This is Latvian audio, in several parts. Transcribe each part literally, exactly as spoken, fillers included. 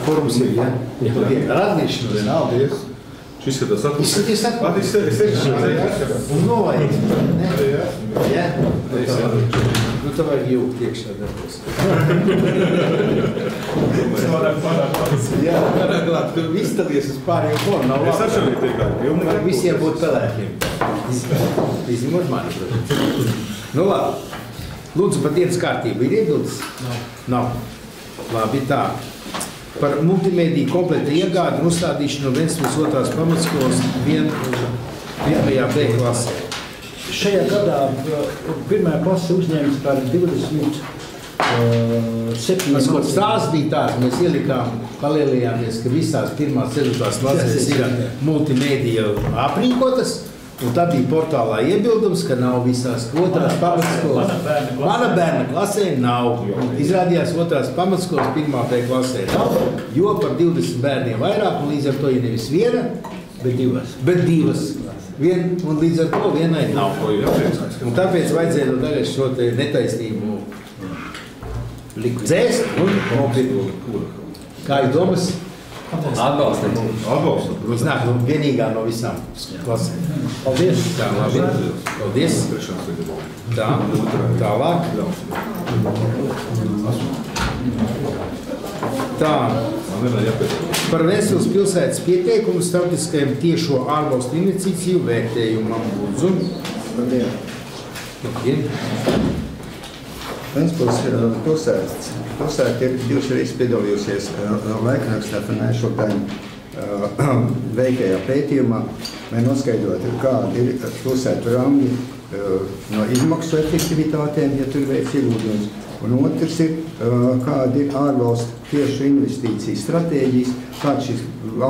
Forums ir, ja? Ar atgriešanos. Paldies. Šis ir tas atpūs. Izskaties atpūs. Es teikšu. Un novajag. Ja? Nu, tā vajag jūgt iekšā darbos. Jā, paraglāt, tu izstalies uz pārējiem formu. Nav Es atšķirīgi teikā. Visiem būtu pelēkiem. Izņemot mani, protams. Nu, labi. Lūdzu, par dienas kārtību ir iebildes? Nav. Nav. Labi, tā. Par multimediju kompleta iegādi un uzstādīšanu no Ventspils otrās pamatskolas vien, vienajā B klasē. Šajā gadā pirmajā klase uzņēmis par divdesmit septiņiem. Mēs kaut stāsts bija tāds, mēs ielikām, palielījāmies, ka visās pirmās ceturtās klasēs ir multimedija aprīkotas, un tad bija portālā iebildums, ka nav visās otrās pamatskolas. Mana bērna klasē nav. Izrādījās otrās pamatskolas pirmā B klasē nav, jo par divdesmit bērniem vairāk, un līdz ar to ir nevis viena, bet divas. Bet divas. Vien, un līdz ar to vienai nav. Un tāpēc vajadzēja no tagad šo te netaisnību dzēst un nopirkt. Kā ir domas? Atbalstam. Atbalstam. Mums nāk nu, vienīgā no visām klasēm. Paldies. Tā, labi. Paldies. Tā, tālāk. Tā. Par Ventspils pilsētas pieteikumu starptautiskajam tiešo ārvalstu investīciju vērtējumam lūdzu. Labdien. Labdien. Ventspils pilsētas. Pilsēta ir divas reizes piedalījusies laikrakstā Financial Times veikajā pētījumā, lai noskaidrotu, kādi ir pilsētu rangi no izmaksu efektivitātēm, ja tur veic ieguldījums. Un otrs ir, kādi ir ārvalstu tiešu investīciju stratēģijas, kāda šīs,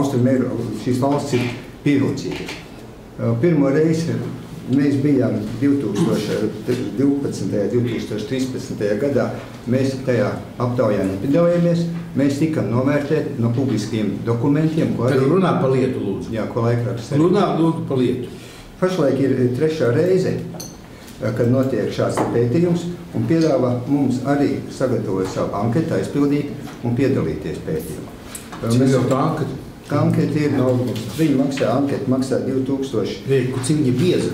šīs valsts ir pievilcīgas. Pirmo reizi mēs bijām divi tūkstoši divpadsmitajā, divi tūkstoši trīspadsmitajā gadā, mēs tajā aptaujā nepiedalījāmies, mēs tikām novērtēti no publiskiem dokumentiem. Tad runā pa lietu, lūdzu. Jā, ko laikraksts. Runā, lūdzu, pa lietu. Pašlaik ir trešā reize, kad notiek šāds pētījums, un piedāvā mums arī sagatavot savu anketu, aizpildīt un piedalīties pētījumā. Cik jau tā anketa? Anketa ir, no, viņi maksā, anketa maksā divi tūkstoši. Cik viņi bieza?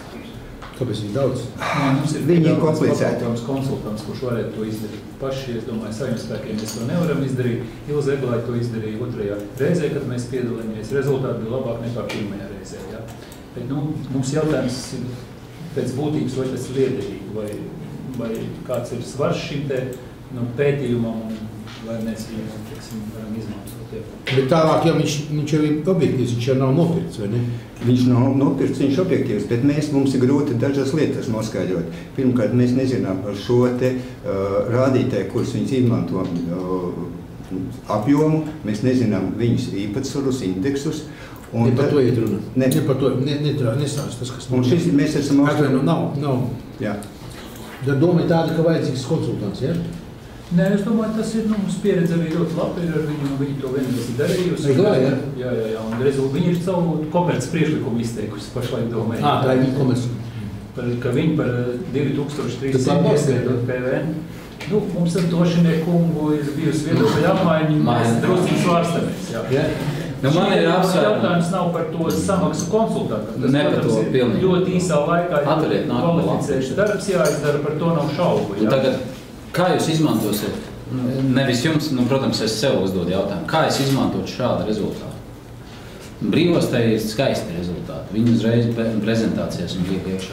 Kāpēc viņi daudz? Mums ir viņi ir komplicēti. Konsultants, kurš varētu to izdarīt. Paši, es domāju, saviem spēkiem mēs to nevaram izdarīt. Ilze Eglai to izdarīja otrajā reizē, kad mēs piedalījāmies. Rezultāti bija labāk nekā pirmajā reizē. Ja? Bet, nu, mums jautājums ir pēc būtības, vai tas ir liederīgi, vai, vai kāds ir svars šim te nu, pētījumam, un vai mēs viņu, teiksim, varam izmantot. Ja. Bet tālāk, ja viņš, viņš jau ir objektīvs, viņš jau nav nopirkts, vai ne? Viņš nav nopirkts, viņš objektīvs, bet mēs, mums ir grūti dažas lietas noskaidrot. Pirmkārt, mēs nezinām par šo te uh, rādītāju, kurus viņš izmanto uh, apjomu, mēs nezinām viņus īpatsvarus, indeksus. Un ne par to iet runa. Ne, ne par to, ne, ne, nestāst tas, kas... Un šis mēs esam... Atvaino, nav, nav. Jā. Tad doma ir tāda, ka vajadzīgs konsultants, ja? Nē, es domāju, tas ir, nu, mums pieredze arī ļoti labi ir ar viņu, un viņi to vienreiz ir darījusi. Eglā, ja? Jā, jā, jā, un rezultāti, viņi ir savu komerces priekšlikumu izteikusi pašlaik domāju. Ā, tā ir viņa komerces. Par, ka viņi par divi tūkstoši trīsdesmit ieskaitot P V N. Nu, mums ar Tošinieku kungu ir bijusi viedokļa apmaiņa, mēs drusciņi svārstamies, jā. Ja? Nu, man ir apsvērums. Jautājums nav par to samaksu konsultātam. Tas, ne par to pilnīgi. Ļoti īsā laikā ir kvalificējuši darbs jāizdara, par to nav šaubu. Jā. Tagad, kā jūs izmantosiet? Nevis jums, nu, protams, es sev uzdodu jautājumu. Kā es izmantotu šādu rezultātu? Brīvostē ir skaisti rezultāti. Viņi uzreiz prezentācijās un liek iekšā.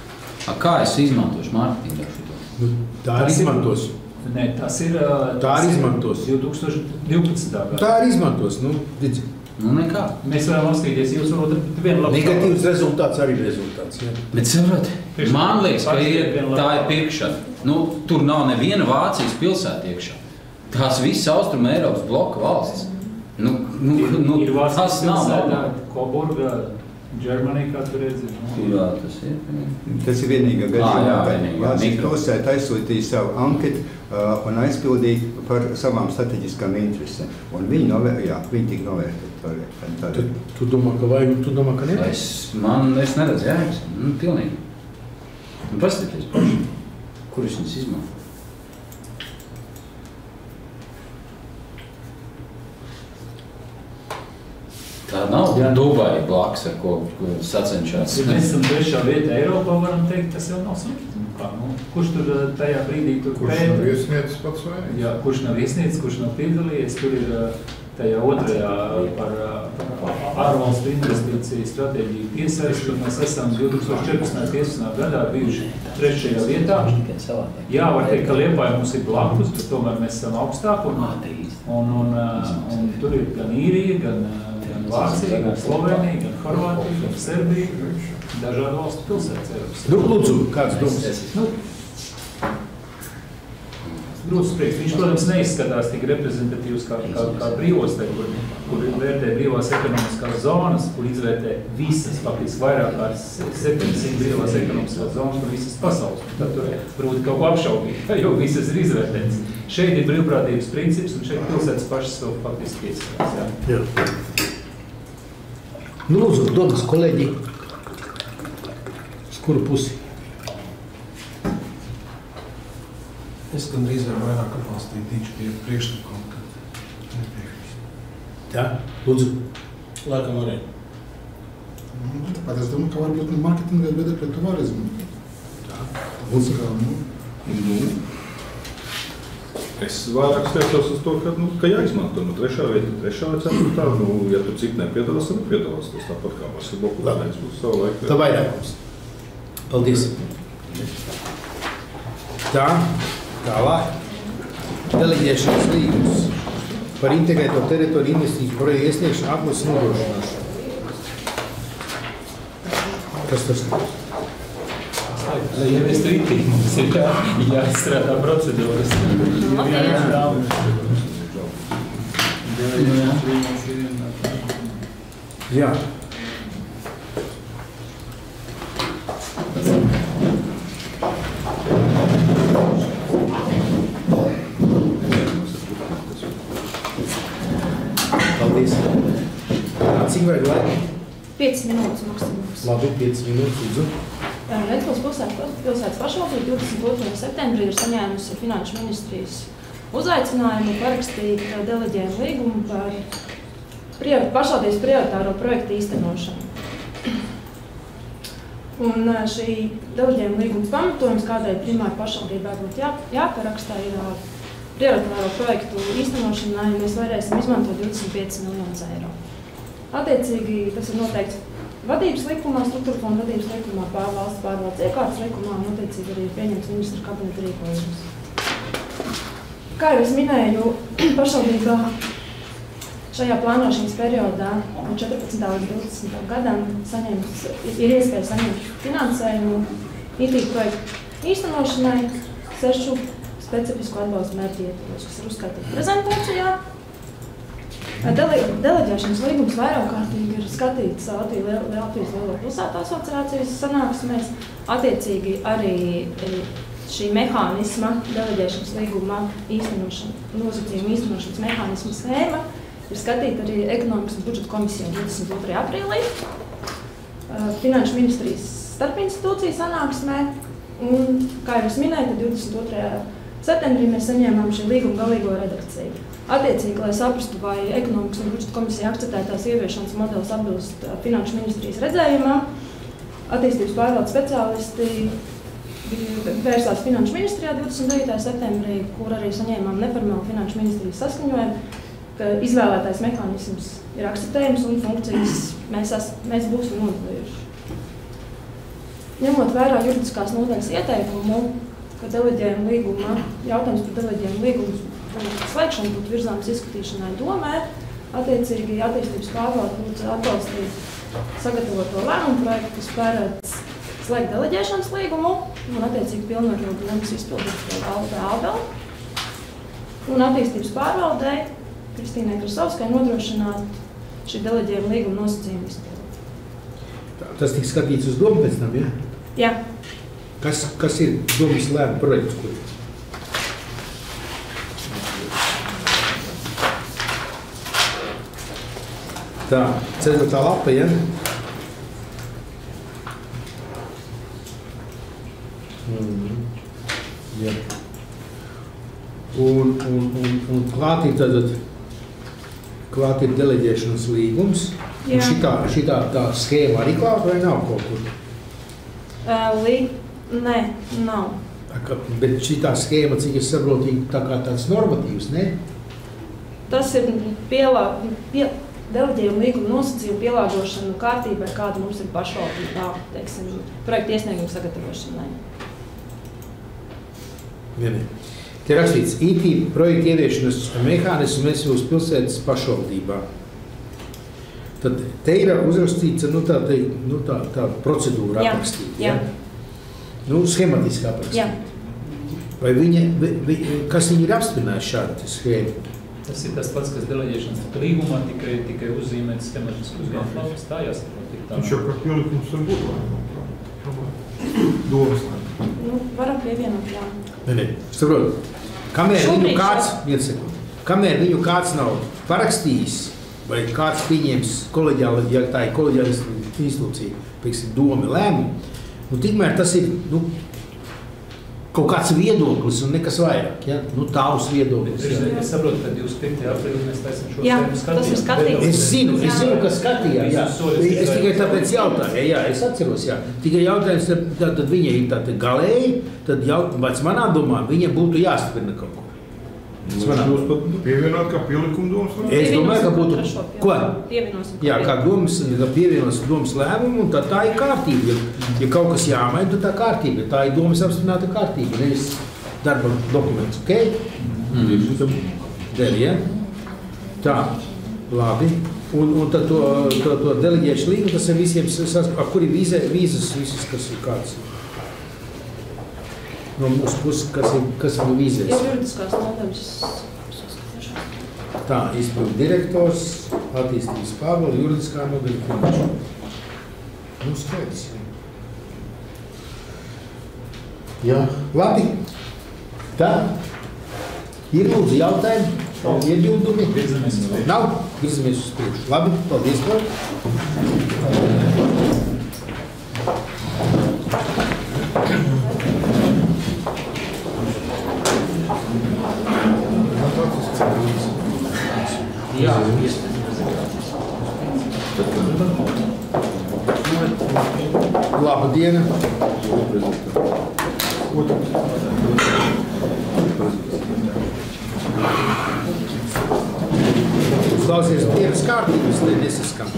Kā es izmantošu mārketingu šito? Nu, tā arī izmantos. Nē, tas ir... Tā arī izmantos. divi tūkstoši divpadsmitā gadā. Tā arī izmantos, nu, redzi. Nu, nekā. Mēs varam apskatīties, jūs varat vienu labu... Negatīvs rezultāts arī rezultāts, jā. Bet, saprot, man liekas, ka ir, tā ir pirkšana. Nu, tur nav neviena Vācijas pilsēta iekšā. Tās visas Austrum Eiropas bloka valsts. Nu, nu, nu ir Vācijas tas nav pilsētā, Koburga, Germany, kā tu redzi. Jā, tas ir. Tas ir vienīgā gadījumā, ah, ka Vācijas pilsēta aizsūtīja savu anketu uh, un aizpildīja par savām strateģiskām interesēm. Un viņi, novēr, jā, viņi tika novērtēti. Tu, tu domā, ka vajag, tu domā, ka ne? Es, man, es neredzu jēgas. Nu, pilnīgi. Nu, paskaties paši, kurus viņus izmanto. Tā nav Jā. Dubai blakus, ar ko ko sacenšās. Ja mēs esam trešā vietā Eiropā, varam teikt, tas jau nav slikti. Nu, kā, nu, kurš tur eh, tajā brīdī tur Kurš nav iesniedzis pats vainīgs? Jā, kurš nav iesniedzis, kurš nav piedalījies, tur ir eh, tajā otrajā par, eh, par ārvalstu investīciju stratēģiju piesaisti, un mēs esam divtūkstoš četrpadsmitā piecpadsmitā gadā bijuši trešajā vietā. Jā, var teikt, ka Liepāja mums ir blakus, bet tomēr mēs esam augstāk, un, un, un, eh, un tur ir gan Īrija, gan, eh, gan Vācija, gan Slovenija, gan Horvātija, gan Serbija, dažādu valstu pilsētas Eiropas. Nu, lūdzu, kāds domas? Nu, grūti spriekt. Viņš, protams, neizskatās tik reprezentatīvs kā, kā, kā brīvostē, kur, kur vērtē brīvās ekonomiskās zonas, kur izvērtē visas, faktiski vairāk kā septiņsimt brīvās ekonomiskās zonas, kur visas pasaules. Tad tur grūti kaut ko apšaubīt, jo visas ir izvērtētas. Šeit ir brīvprātības princips, un šeit pilsētas pašas to faktiski piesakās. Jā. Nu, lūdzu, domas, kolēģi. Uz kuru pusi? Es gandrīz varu vairāk atbalstīt tīču pie priekšlikumu, kad nepiekrīst. Jā, lūdzu. Laikam arī. Nu, tāpēc es domāju, ka varbūt nu, marketinga viedokļa tu vari izmantot. Tā. Lūdzu. Kā, nu, Nu, es vairāk stieptos uz to, ka, nu, ka jāizmanto. Nu, trešā vieta, trešā vai ceturtā. Nu, ja tu cik nepiedalās, tad nepiedalās. Tas tāpat kā basketbola plēnēs būs savu laiku. Tā vairākums. Paldies. Tā, tālāk. Deleģēšanas līgums par integrēto teritoriju investīciju projektu iesniegšanu atlases nodrošināšanu. Kas tas ir? Lai ieviest rītīgi, mums ir jā, jāizstrādā procedūras. Jā. Paldies. Cik vajag laika? piecas minūtes maksimums. Labi, piecas minūtes, lūdzu. Lietuvas pilsētas, pilsētas pašvaldība divdesmit otrajā septembrī ir saņēmusi Finanšu ministrijas uzaicinājumu parakstīt deleģējumu līgumu par prior, pašvaldības prioritāro projektu īstenošanu. Un šī deleģējuma līguma pamatojums, kādēļ primāri pašvaldībai būtu jā, jāparakstā, ir prioritāro projektu īstenošanai, mēs varēsim izmantot divdesmit piecus miljonus eiro. Attiecīgi, tas ir noteikts vadības likumā, struktūra fonda vadības likumā, pār valsts pārvaldes iekārtas likumā un attiecīgi arī pieņems ministra kabineta rīkojums. Kā jau es minēju, pašvaldībā šajā plānošanas periodā no četrpadsmitā līdz divdesmitam gadam saņems, ir iespēja saņemt finansējumu I T projektu īstenošanai sešu specifisku atbalstu mērķi ietvaros, kas ir uzskaitīti prezentācijā. Dele, deleģēšanas līgums vairāk kārtīgi ir skatīts Latvijas Lielo pilsētu asociācijas sanāksmēs. Attiecīgi arī šī mehānisma, deleģēšanas līguma īstenošana, nosacījuma īstenošanas mehānisma schēma ir skatīta arī ekonomikas un budžeta komisijā divdesmit otrajā aprīlī. Finanšu ministrijas starpinstitūciju sanāksmē. Un, kā jau es minēju, tad divdesmit otrajā septembrī mēs saņēmām šī līguma galīgo redakciju. Attiecīgi, lai saprastu, vai ekonomikas un budžeta komisija akceptētās ieviešanas modelis atbilst Finanšu ministrijas redzējumam, attīstības pārvaldes speciālisti vērsās Finanšu ministrijā divdesmit devītajā septembrī, kur arī saņēmām neformālu Finanšu ministrijas saskaņojumu, ka izvēlētais mehānisms ir akceptējums un funkcijas mēs, es, mēs būsim nodalījuši. Ņemot vērā juridiskās nodaļas ieteikumu, ka deleģējuma līguma, jautājums par deleģējuma līgumu slēgšanu būtu virzāms izskatīšanai domē, attiecīgi attīstības pārvalde lūdzu atbalstīt sagatavoto lēmumu projektu, kas paredz slēgt deleģēšanas līgumu un attiecīgi pilnvarot domas izpildīt Alta Ābel. Un attīstības pārvaldei Kristīnai Krasovskai nodrošināt šī deleģējuma līguma nosacījumu izpildīt. Tas tiks skatīts uz domu pēc tam, ja? Jā. Kas, kas ir domas lēmuma projekts, kur? Tā, ceturtā lapa, ja? Mm. Ja. Un, un, un, un klātī tad klāt ir deleģēšanas līgums. Un šitā, šitā tā skēma arī klāt vai nav kaut kur? Uh, lī... Nē, nav. Bet šitā skēma, cik es saprotu, tā kā tāds normatīvs, ne? Tas ir pielā, pie, deleģējuma līguma nosacījuma pielāgošana kārtībai, kāda mums ir pašvaldībā, teiksim, projekta iesnieguma sagatavošanai. Ne, ne. Te rakstīts, I T projekta ieviešanas mehānismu mēs jūs pilsētas pašvaldībā. Tad te ir uzrakstīts, nu tā, te, nu tā, tā procedūra aprakstīta. Jā, jā. Nu, schematiski aprakstīta. Jā. Vai viņa, vi, vi, kas viņi ir apstiprinājuši šādu schēmu? Tas ir tas pats, kas deleģēšanas līgumā, tikai, tikai uzzīmēt schematiski uzzīmēt. Tā jāsaprot tik tā. Viņš jau kā pielikums var būt domas. Nu, varam pievienot, jā. Ne, ne, saprotu. Kamēr Šobrīd viņu kāds, šā... viens sekund, kamēr viņu kāds nav parakstījis, vai kāds pieņems koleģiāli, ja tā ir koleģiāla institūcija, pieksim, doma lēmumu, nu, tikmēr tas ir, nu, kaut kāds viedoklis un nekas vairāk, ja? Nu, tavs viedoklis. Es, es saprotu, ka divdesmit piektajā aprīlī mēs taisam šo Jā, tēmu skatījām. tas ir skatīts. Es zinu, es zinu, ka skatījās, jā. Es tikai tāpēc jautāju, jā, es atceros, jā. Tikai jautājums, tad, tad viņa ir tātad galēji, tad jautājums manā domā, viņa būtu jāstiprina kaut ko. Jūs pat pievienot kā pielikumu domas lēmumu? Es domāju, ka būtu, ko? Pievienosim. Jā, kā domas, ka pievienosim domas lēmumu, un tad tā ir kārtība. Ja, ja kaut kas jāmaina, tad tā kārtība. Tā ir domas apstiprināta kārtība, nevis darba dokuments, ok? Mm. Der, ja? Tā, labi. Un, un tad to, to, to deleģēšu līgumu, tas ir visiem, ar kuri vīzē, vīzas visas, kas ir kāds? No mūsu puses, kas ir, kas ir vīzēs? Jau juridiskās nodaļas. Tā, izpildu direktors, attīstības pārvalde, juridiskā nodaļa, finanšu. Nu, skaidrs. Jā, labi. Tā. Ir lūdzu jautājumi, iebildumi. Virzamies uz priekšu. Nav? Virzamies uz priekšu. Labi, paldies par. Jā, laba diena. Klausies, dienas kārtības, te nesaskan.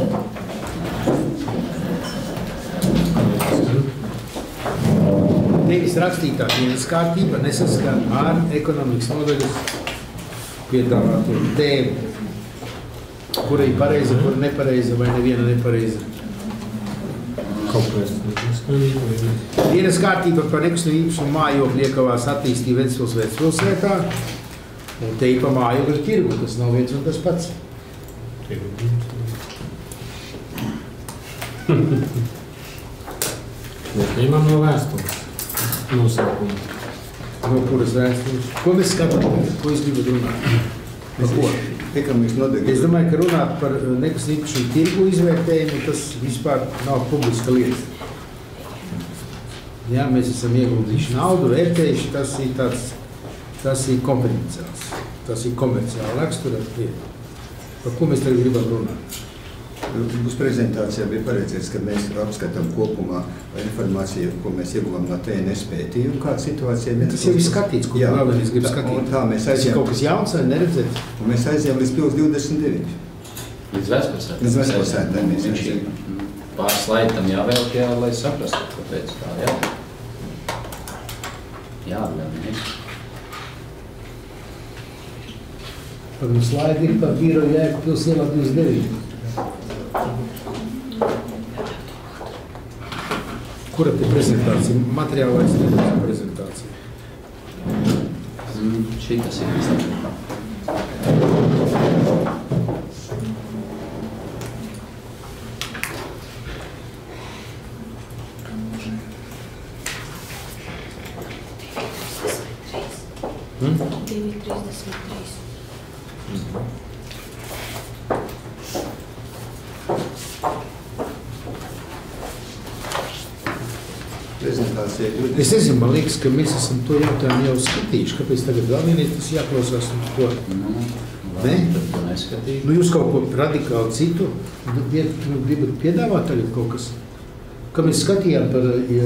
Tevis rakstītā dienas kārtība nesaskan ar ekonomikas nodaļas piedāvāto tēmu. Kura ir pareiza, kura nepareiza vai neviena nepareiza. Kaut kas neskanīgi. Dienas kārtība par nekustamību īpašumu mājokļu iekavās attīstību Ventspils Ventspilsētā. Un te ir pa mājokļu tirgu, tas nav viens un tas pats. Mēs ņemam no vēstules nosaukumu. No kuras vēstules? Ko mēs skatāmies? Ko es gribu runāt? Par ko? Ekonomikas nodaļa. Es domāju, ka runāt par nekustamību īpašumu tirgu izvērtējumu, tas vispār nav publiska lieta. Jā, mēs esam ieguldījuši naudu, vērtējuši, tas ir tāds, tas ir konfidenciāls, tas ir komerciāla rakstura lieta. Par ko mēs tagad gribam runāt? Būs prezentācijā bija paredzēts, ka mēs apskatām kopumā informāciju, ko mēs ieguvām no T N S pētījumu, kāda situācija ir. Tas jau ir skatīts, ko vēlamies grib skatīt. Tā mēs Tas ir aizjām. kaut kas jauns vai neredzēts? Un mēs aizjām līdz pils divdesmit deviņi. Līdz Vecpilsētai. Līdz Vecpilsētai mēs Viņš ir pāris slaidi tam jāvēl, jā, lai saprastu, kāpēc tā, jā. Jā, jā, ne. Par slaidi ir par Vīroju Jēkabpils ielā divdesmit deviņi. Kura te prezentācija? Materiāla vai snieguma prezentācija? Mm, šī tas ir. Hmm? divi trīsdesmit trīs. Prezentācija. Es nezinu, man liekas, ka mēs esam to jautājumu jau skatījuši. Kāpēc tagad vēl vienīgi tas jāklausās un to? Nu, Ne? tad neskatīt. Nu, jūs kaut ko radikāli citu gribat piedāvāt tagad kaut kas? Kad mēs skatījām par,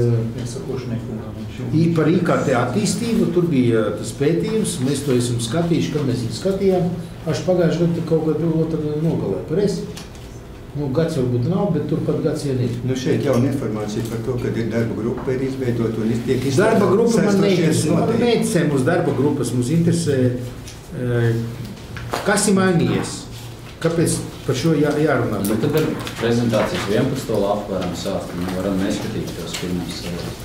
ja, par I K T attīstību, tur bija tas pētījums, mēs to esam skatījuši, kad mēs viņu skatījām, aš pagājuši gadu kaut kādu otru nogalē. Pareiz? Nu, gads varbūt nav, bet turpat gads vien ir. Nu, šeit jauna informācija par to, ka ir darba grupa ir izveidota un tiek izstrādāta. Darba grupa man neinteresē. Man neinteresē mūsu darba grupas. Mums interesē, kas ir mainījies. Kāpēc par šo jā, jārunā? Nu, tad ar prezentācijas vienpadsmito lapu varam sākt. Mēs varam neskatīt tos pirmos sēdus.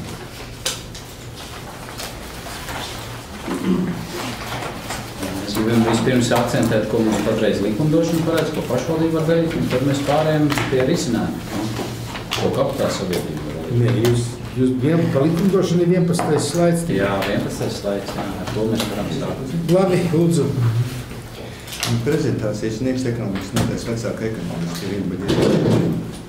Mēs gribam vispirms akcentēt, ko mums patreiz likumdošana paredz, ko pašvaldība var darīt, un tad mēs pārējām pie risinājuma, no? Ko kapitāla sabiedrība var darīt. Nē, jūs, jūs vien, ka likumdošana ir vienpadsmitais slaids. Jā, vienpadsmitais slaids, jā, ar to mēs varam sākt. Labi, lūdzu. Un prezentācijas sniegs ekonomikas nodaļas vecāka ekonomikas ir Inbaģēta.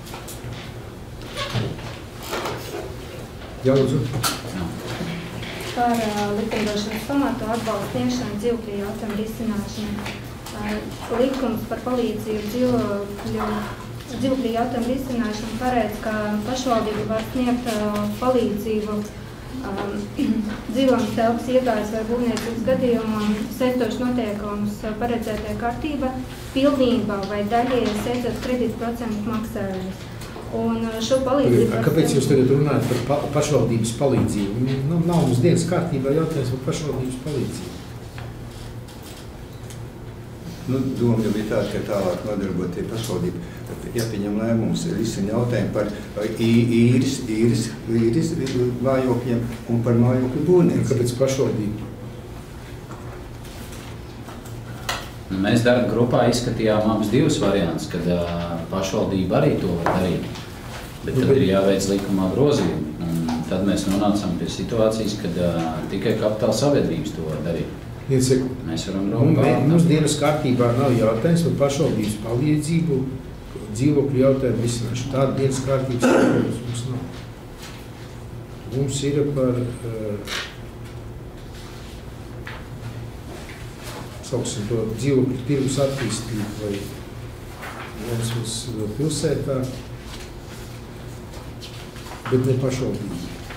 Jā, lūdzu. Par uh, likumdošanas pamatu atbalstu sniegšanu dzīvokļu jautājumu risināšanu. Uh, likums par palīdzību dzīvokļu, dzīvokļu jautājumu risināšanu paredz, ka pašvaldība var sniegt uh, palīdzību um, dzīvojums telpas iegādes vai būvniecības gadījumam saistošs noteikums paredzētajā kārtībā pilnībā vai daļēji saistot kredītu procentu maksājumus. Un šo palīdzību... Kāpēc jūs tagad runājat par pa, pašvaldības palīdzību? Nu, nav mums dienas kārtībā jautājums par pašvaldības palīdzību. Nu, doma jau bija tāda, ka tālāk nodarbotie pašvaldība. Jāpieņem lēmums, risina jautājumu par īres, īres, īres mājokļiem un par mājokļu būvniecību. Kāpēc pašvaldība? Mēs darba grupā izskatījām abus divus variantus, kad uh, pašvaldība arī to var darīt. Bet tad ir jāveic likumā grozījumi. Un tad mēs nonācām pie situācijas, kad uh, tikai kapitāla sabiedrības to var darīt. Iesek, mēs varam un, mums dienas kārtībā nav jautājums par pašvaldības palīdzību, dzīvokļu jautājumu risināšanu. Tāda dienas kārtības mums nav. Mums ir par... Uh, sauksim to dzīvokļu tirgus attīstību vai viens pilsētā, bet ne pašvaldība.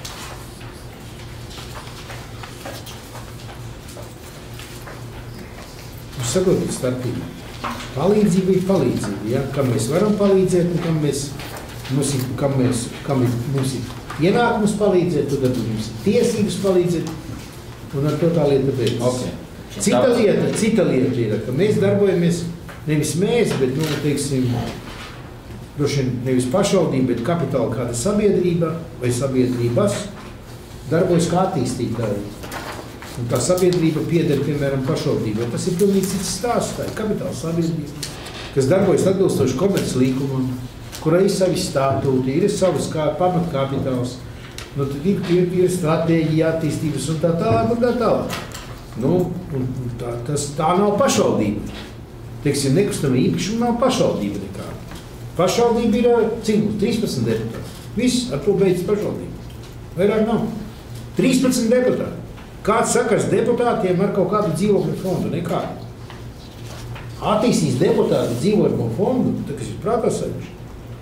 Jūs saprotat starpību. Palīdzība ir palīdzība, ja? Kam mēs varam palīdzēt un kam mēs, mums ir, kam mēs, kam ir, mums ir pienākums palīdzēt, tad mums ir tiesības palīdzēt un ar to tā lieta beidzas. Okay. Cita lieta, cita lieta ir, ka mēs darbojamies, nevis mēs, bet, nu, teiksim, droši nevis pašvaldība, bet kapitāla kāda sabiedrība vai sabiedrības darbojas kā attīstītāji. Un tā sabiedrība pieder, piemēram, pašvaldībai. Tas ir pilnīgi cits stāsts, tā ir kapitāla sabiedrība, kas darbojas atbilstoši komerces līkumam, kurai ir savi statūti, ir savas kā pamatkapitāls, nu, tad ir, ir, ir stratēģija attīstības un tā tālāk un tā tālāk. Nu, un tā, tas, tā nav pašvaldība. Teiksim, nekustamā īpašuma nav pašvaldība nekā. Pašvaldība ir, cik, trīspadsmit deputāti. Viss, ar to beidzas pašvaldība. Vairāk nav. trīspadsmit deputāti. Kāds sakars deputātiem ar kaut kādu dzīvokļu fondu? Nekādu. Attīstīs deputāti dzīvokļu fondu, tad kas ir prātā sajuši?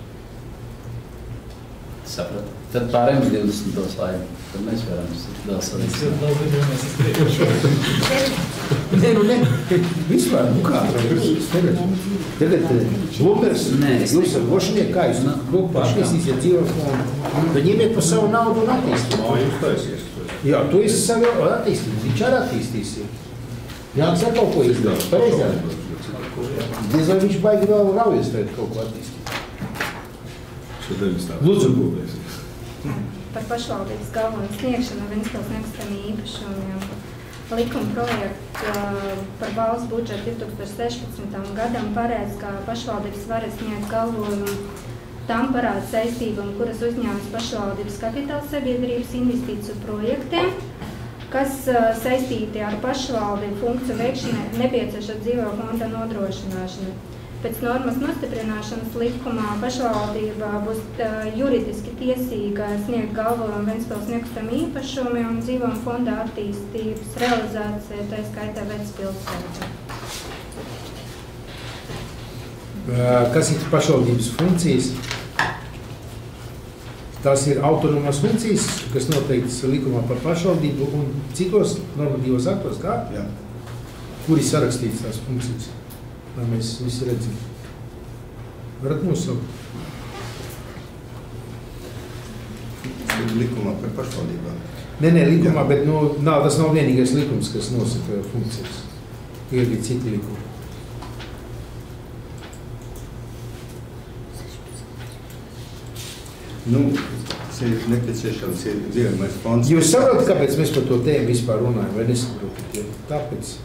Sapratu. Tad pārējām uz divdesmito slaidu. Tad mēs varam vēl salīdzināt. Nē, nu ne. Vispār, nu kā? Tagad Blumers, jūs ar Vošnieku, kā jūs pašniesīsiet dzīvokļu fondu, tad ņemiet par savu naudu un attīstīt. Nav jūs taisies. Jā, tu esi savu attīstīt. Viņš arī attīstīsiet. Jānis ar kaut ko izdarīt. Pareizāk. Diez vai viņš baigi vēl raujies tagad kaut ko attīstīt. Lūdzu. Par pašvaldības galveno sniegšanu Ventspils nekustamiem īpašumiem likuma projekts par valsts budžetu divi tūkstoši sešpadsmitajam gadam paredz, ka pašvaldības var sniegt galvojumu tām parādu saistībām, kuras uzņēmas pašvaldības kapitāla sabiedrības investīciju projektiem, kas saistīti ar pašvaldību funkciju veikšanai nepieciešama dzīvokļu fonda nodrošināšana. Pēc normas nostiprināšanas likumā pašvaldība būs uh, juridiski tiesīga sniegt galvojumu Ventspils nekustamiem īpašumiem un dzīvokļu fonda attīstības realizācija, tā skaitā Ventspilsētā. Kas ir pašvaldības funkcijas? Tās ir autonomās funkcijas, kas noteiktas likumā par pašvaldību un citos normatīvos aktos, kā? Jā. Kur ir sarakstīts tās funkcijas? Lai mēs visi redzam. Varat nosaukt? Likumā par pašvaldībām. Nē, nē, likumā, Jā. bet nu, nav, tas nav vienīgais likums, kas nosaka funkcijas. Ir arī citi likumi. Nu, tas ir nepieciešams, ir dzīvojamais fonds. Jūs saprotat, kāpēc mēs par to tēmu vispār runājam, vai nesaprotat? Ja? Tāpēc.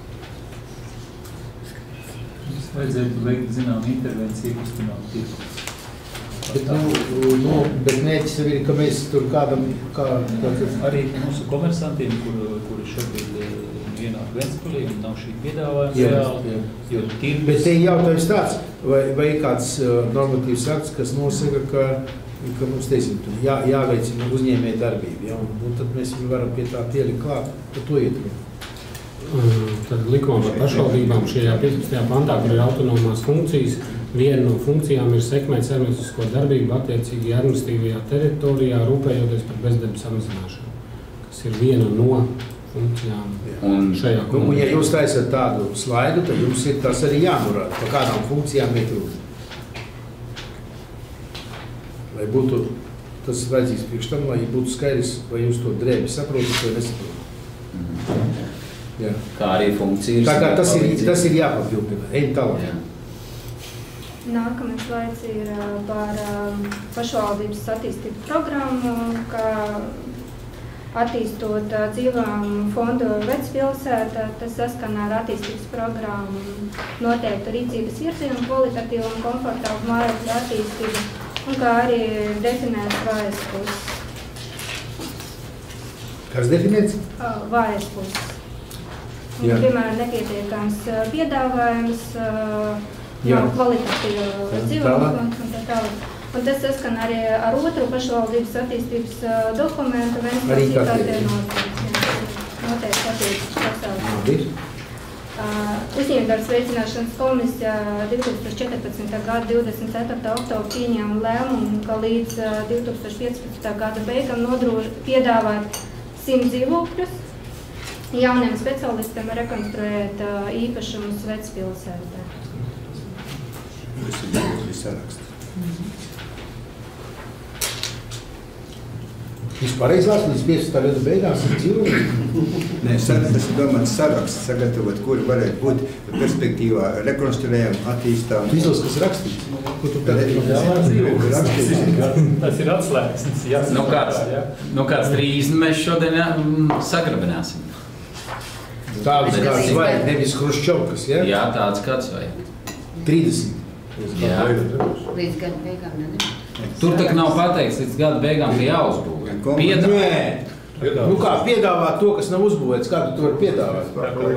Vajadzētu veikt zinām intervenciju, kustināt tirgu. Bet, nu, nu, bet mērķis jau ir, ka mēs tur kādam, kā, kā arī mūsu komersantiem, kur, kuri šobrīd ienāk Ventspilī, un nav šī piedāvājuma reāli, jo tirgus... Bet te jautājums tāds, vai, vai ir kāds uh, normatīvs akts, kas nosaka, ka, ka mums, teiksim, jā, jāveicina uzņēmēja darbība, ja, un, un tad mēs varam pie tā pielikt klāt, par to ietver. Tad likumā par pašvaldībām šajā piecpadsmitajā pantā, kur ir autonomās funkcijas, viena no funkcijām ir sekmēt saimniecisko darbību attiecīgi administratīvajā teritorijā, rūpējoties par bezdarba samazināšanu, kas ir viena no funkcijām un šajā komunā. Nu, un ja jūs taisat tādu slaidu, tad jums ir tas arī jānorāda, par kādām funkcijām ir runa. Lai būtu tas vajadzīgs priekš tam, lai būtu skaidrs, vai jūs to drēbi saprotat vai nesaprotat. Mm-hmm. Jā. Kā arī funkcija ir. Tā kā tas ir, tas ir jāpapildina. Ejam tālāk. Jā. Nākamais slaids ir par pašvaldības attīstību programmu, kā attīstot dzīvojumu fondu Vecpilsētā. Tas saskan ar attīstības programmu noteiktu rīcības virzienu, kvalitatīvu un komfortāvu mājokļu attīstību, un kā arī definēts vājas puses. Kas definēts? Vājas puses. Un, piemēram, nepietiekams piedāvājums, nav kvalitatīva dzīvokļa un tā tālāk. Un tas saskan arī ar otru pašvaldības attīstības dokumentu, Ventspils I K T noteikti attīstības pasākumu. Uzņēmējdarbības veicināšanas komisija divi tūkstoši četrpadsmitā gada divdesmit ceturtā oktobra pieņēma lēmumu, ka līdz divi tūkstoši piecpadsmitā gada beigām nodroši piedāvāt simt dzīvokļus jauniem specialistiem rekonstruēt uh, īpašumus Vecpilsētā. Tas ir dzīvokļu saraksts. Jūs pareizi lāst, līdz piecpadsmitā gada beigās ir dzīvokļi? Nē, tas ir domāts saraksts, sagatavot, kuri varētu būt perspektīvā rekonstruējam, attīstām. Tu izlas, kas rakstīts? Ko tu tagad tas ir atslēgas. Nu kāds, nu kāds trīsdesmit mēs šodien sagrabināsim. Tāds kāds vajag, nevis Hruščovkas, ja? Jā, tāds kāds vajag. trīsdesmit. Jā. Līdz gada beigām, ne? Tur tak nav pateikts, līdz gada beigām, ka jāuzbūvē. Nē. Nu kā, piedāvāt to, kas nav uzbūvēts, kā tu to var piedāvāt?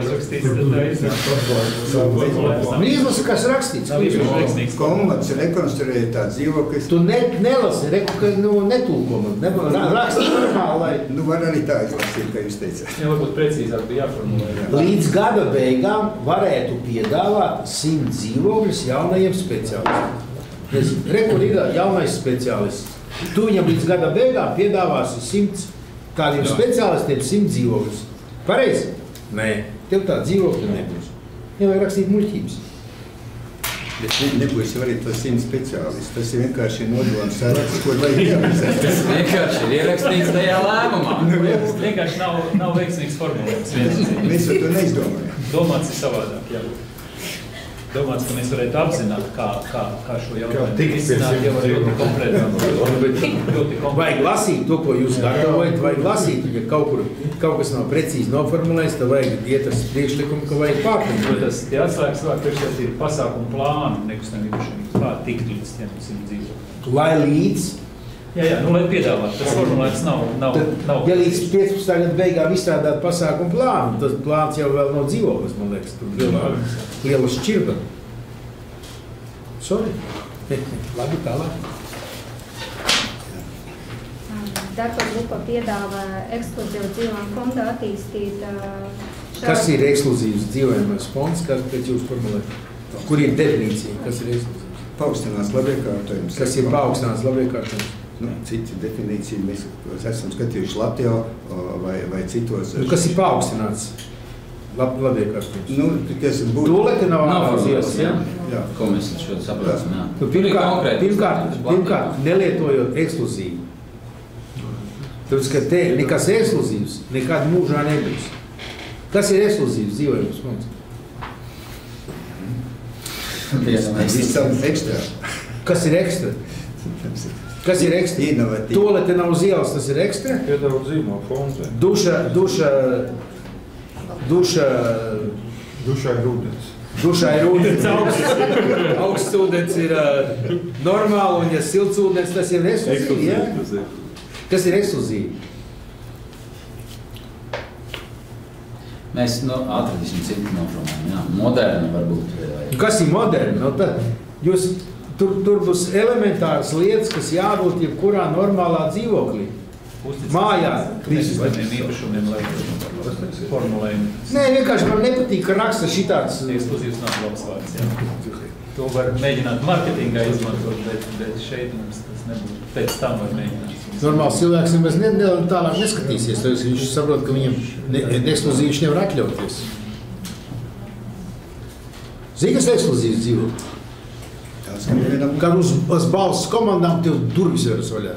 Man izlasa, kas rakstīts. Komats rekonstruēja tāds dzīvoklis. Tu ne, nelasi, reku, ka nu, netulko man. Rakstīt normāli, lai... Nu, var arī tā izlasīt, kā jūs teicāt. Jā, varbūt precīzāk bija jāformulē. Līdz gada beigām varētu piedāvāt simt dzīvokļus jaunajiem speciālistiem. Reku ir jaunais speciālists. Tu viņam līdz gada beigām piedāvāsi simts tādiem speciālistiem simt dzīvokļus. Pareizi? Nē, tev tā dzīvokļa nebūs. Nevajag rakstīt muļķības. Bet ne, nebūs jau arī to simt speciālistu. Tas ir vienkārši nodoms saraksts, kur vajag jāmazēt. Tas vienkārši ir ierakstīts tajā lēmumā. Nu, vienkārši nav, nav veiksmīgs formulējums. Mēs jau to neizdomājam. Domāts ir savādāk, jā. Domāts, ka mēs varētu apzināt, kā, kā, kā šo jautājumu risināt, jau var ļoti konkrēti. Vajag lasīt to, ko jūs gatavojat, vajag lasīt, ja kaut kur kaut kas nav precīzi noformulējis, tad vajag iet tas priekšlikumu, ka vajag pārkļūt. Tas tie atslēgas vārds priekšēt ir pasākumu plānu nekustamiem īpašumiem, kā tikt līdz tiem simt dzīvokļiem. Lai līdz? Jā, jā, nu lai piedāvāt, tas formulēts nav, nav, tad, nav. Ja līdz piecpadsmitā gada beigām izstrādāt pasākumu plānu, tas plāns jau vēl nav dzīvoklis, man liekas, tur lielā, liela šķirba. Sorry. Labi, tālāk. Darba grupa piedāvā ekskluzīvu dzīvojumu fondu attīstīt. Šā... Kas ir ekskluzīvs dzīvojamais fonds, kas pēc jūs formulēt? Kur ir definīcija, kas ir ekskluzīvs? Paaugstināts labiekārtojums. Kas ir paaugstināts labiekārtojums? Nu, citi definīcija mēs esam skatījuši Latvijā vai, vai citos. Nu, kas ir paaugstināts lab, labiekārtojums? Nu, kas ir būt... Tūlēti nav Nav ielas, jā? Jā. Ko mēs šodien saprotam, jā. Nu, pirmkārt, pirmkārt, pirmkārt, nelietojot ekskluzīvu. Tāpēc, ka te nekas ekskluzīvs nekad mūžā nebūs. Kas ir ekskluzīvs dzīvojums mums? Mēs esam ekstra. Kas ir ekstra? Kas ir ekstra? Inovatīvi. Tolete nav uz ielas, tas ir ekstra? Piedāvāt zīmo fondu. Duša, duša, duša, Dušā ir ūdens. dušā ir ūdens augsts. Augsts ūdens ir uh, normāli, un ja silts ūdens, tas ir ekskluzīvi, jā? Kas ir ekskluzīvi? Mēs nu, atradīsim citu noformumu, jā. Moderni varbūt. Vai... Kas ir moderni? No tad, jūs, tur, tur būs elementāras lietas, kas jābūt jebkurā normālā dzīvoklī. Mājā. Nekustamiem īpašumiem, lai formulējumi. Nē, vienkārši man nepatīk, ka raksta šitāds. Ekskluzīvs nav labs vārds, jā. To var mēģināt marketingā izmantot, bet, bet šeit mums tas nebūtu. Pēc tam var mēģināt. Normāls cilvēks nemaz ne, ne, tālāk neskatīsies, tāpēc viņš saprot, ka viņam ne, ekskluzīvi viņš nevar atļauties. Zini, kas ekskluzīvs dzīvo? Kad uz, uz balsas komandām tev durvis veras vaļā.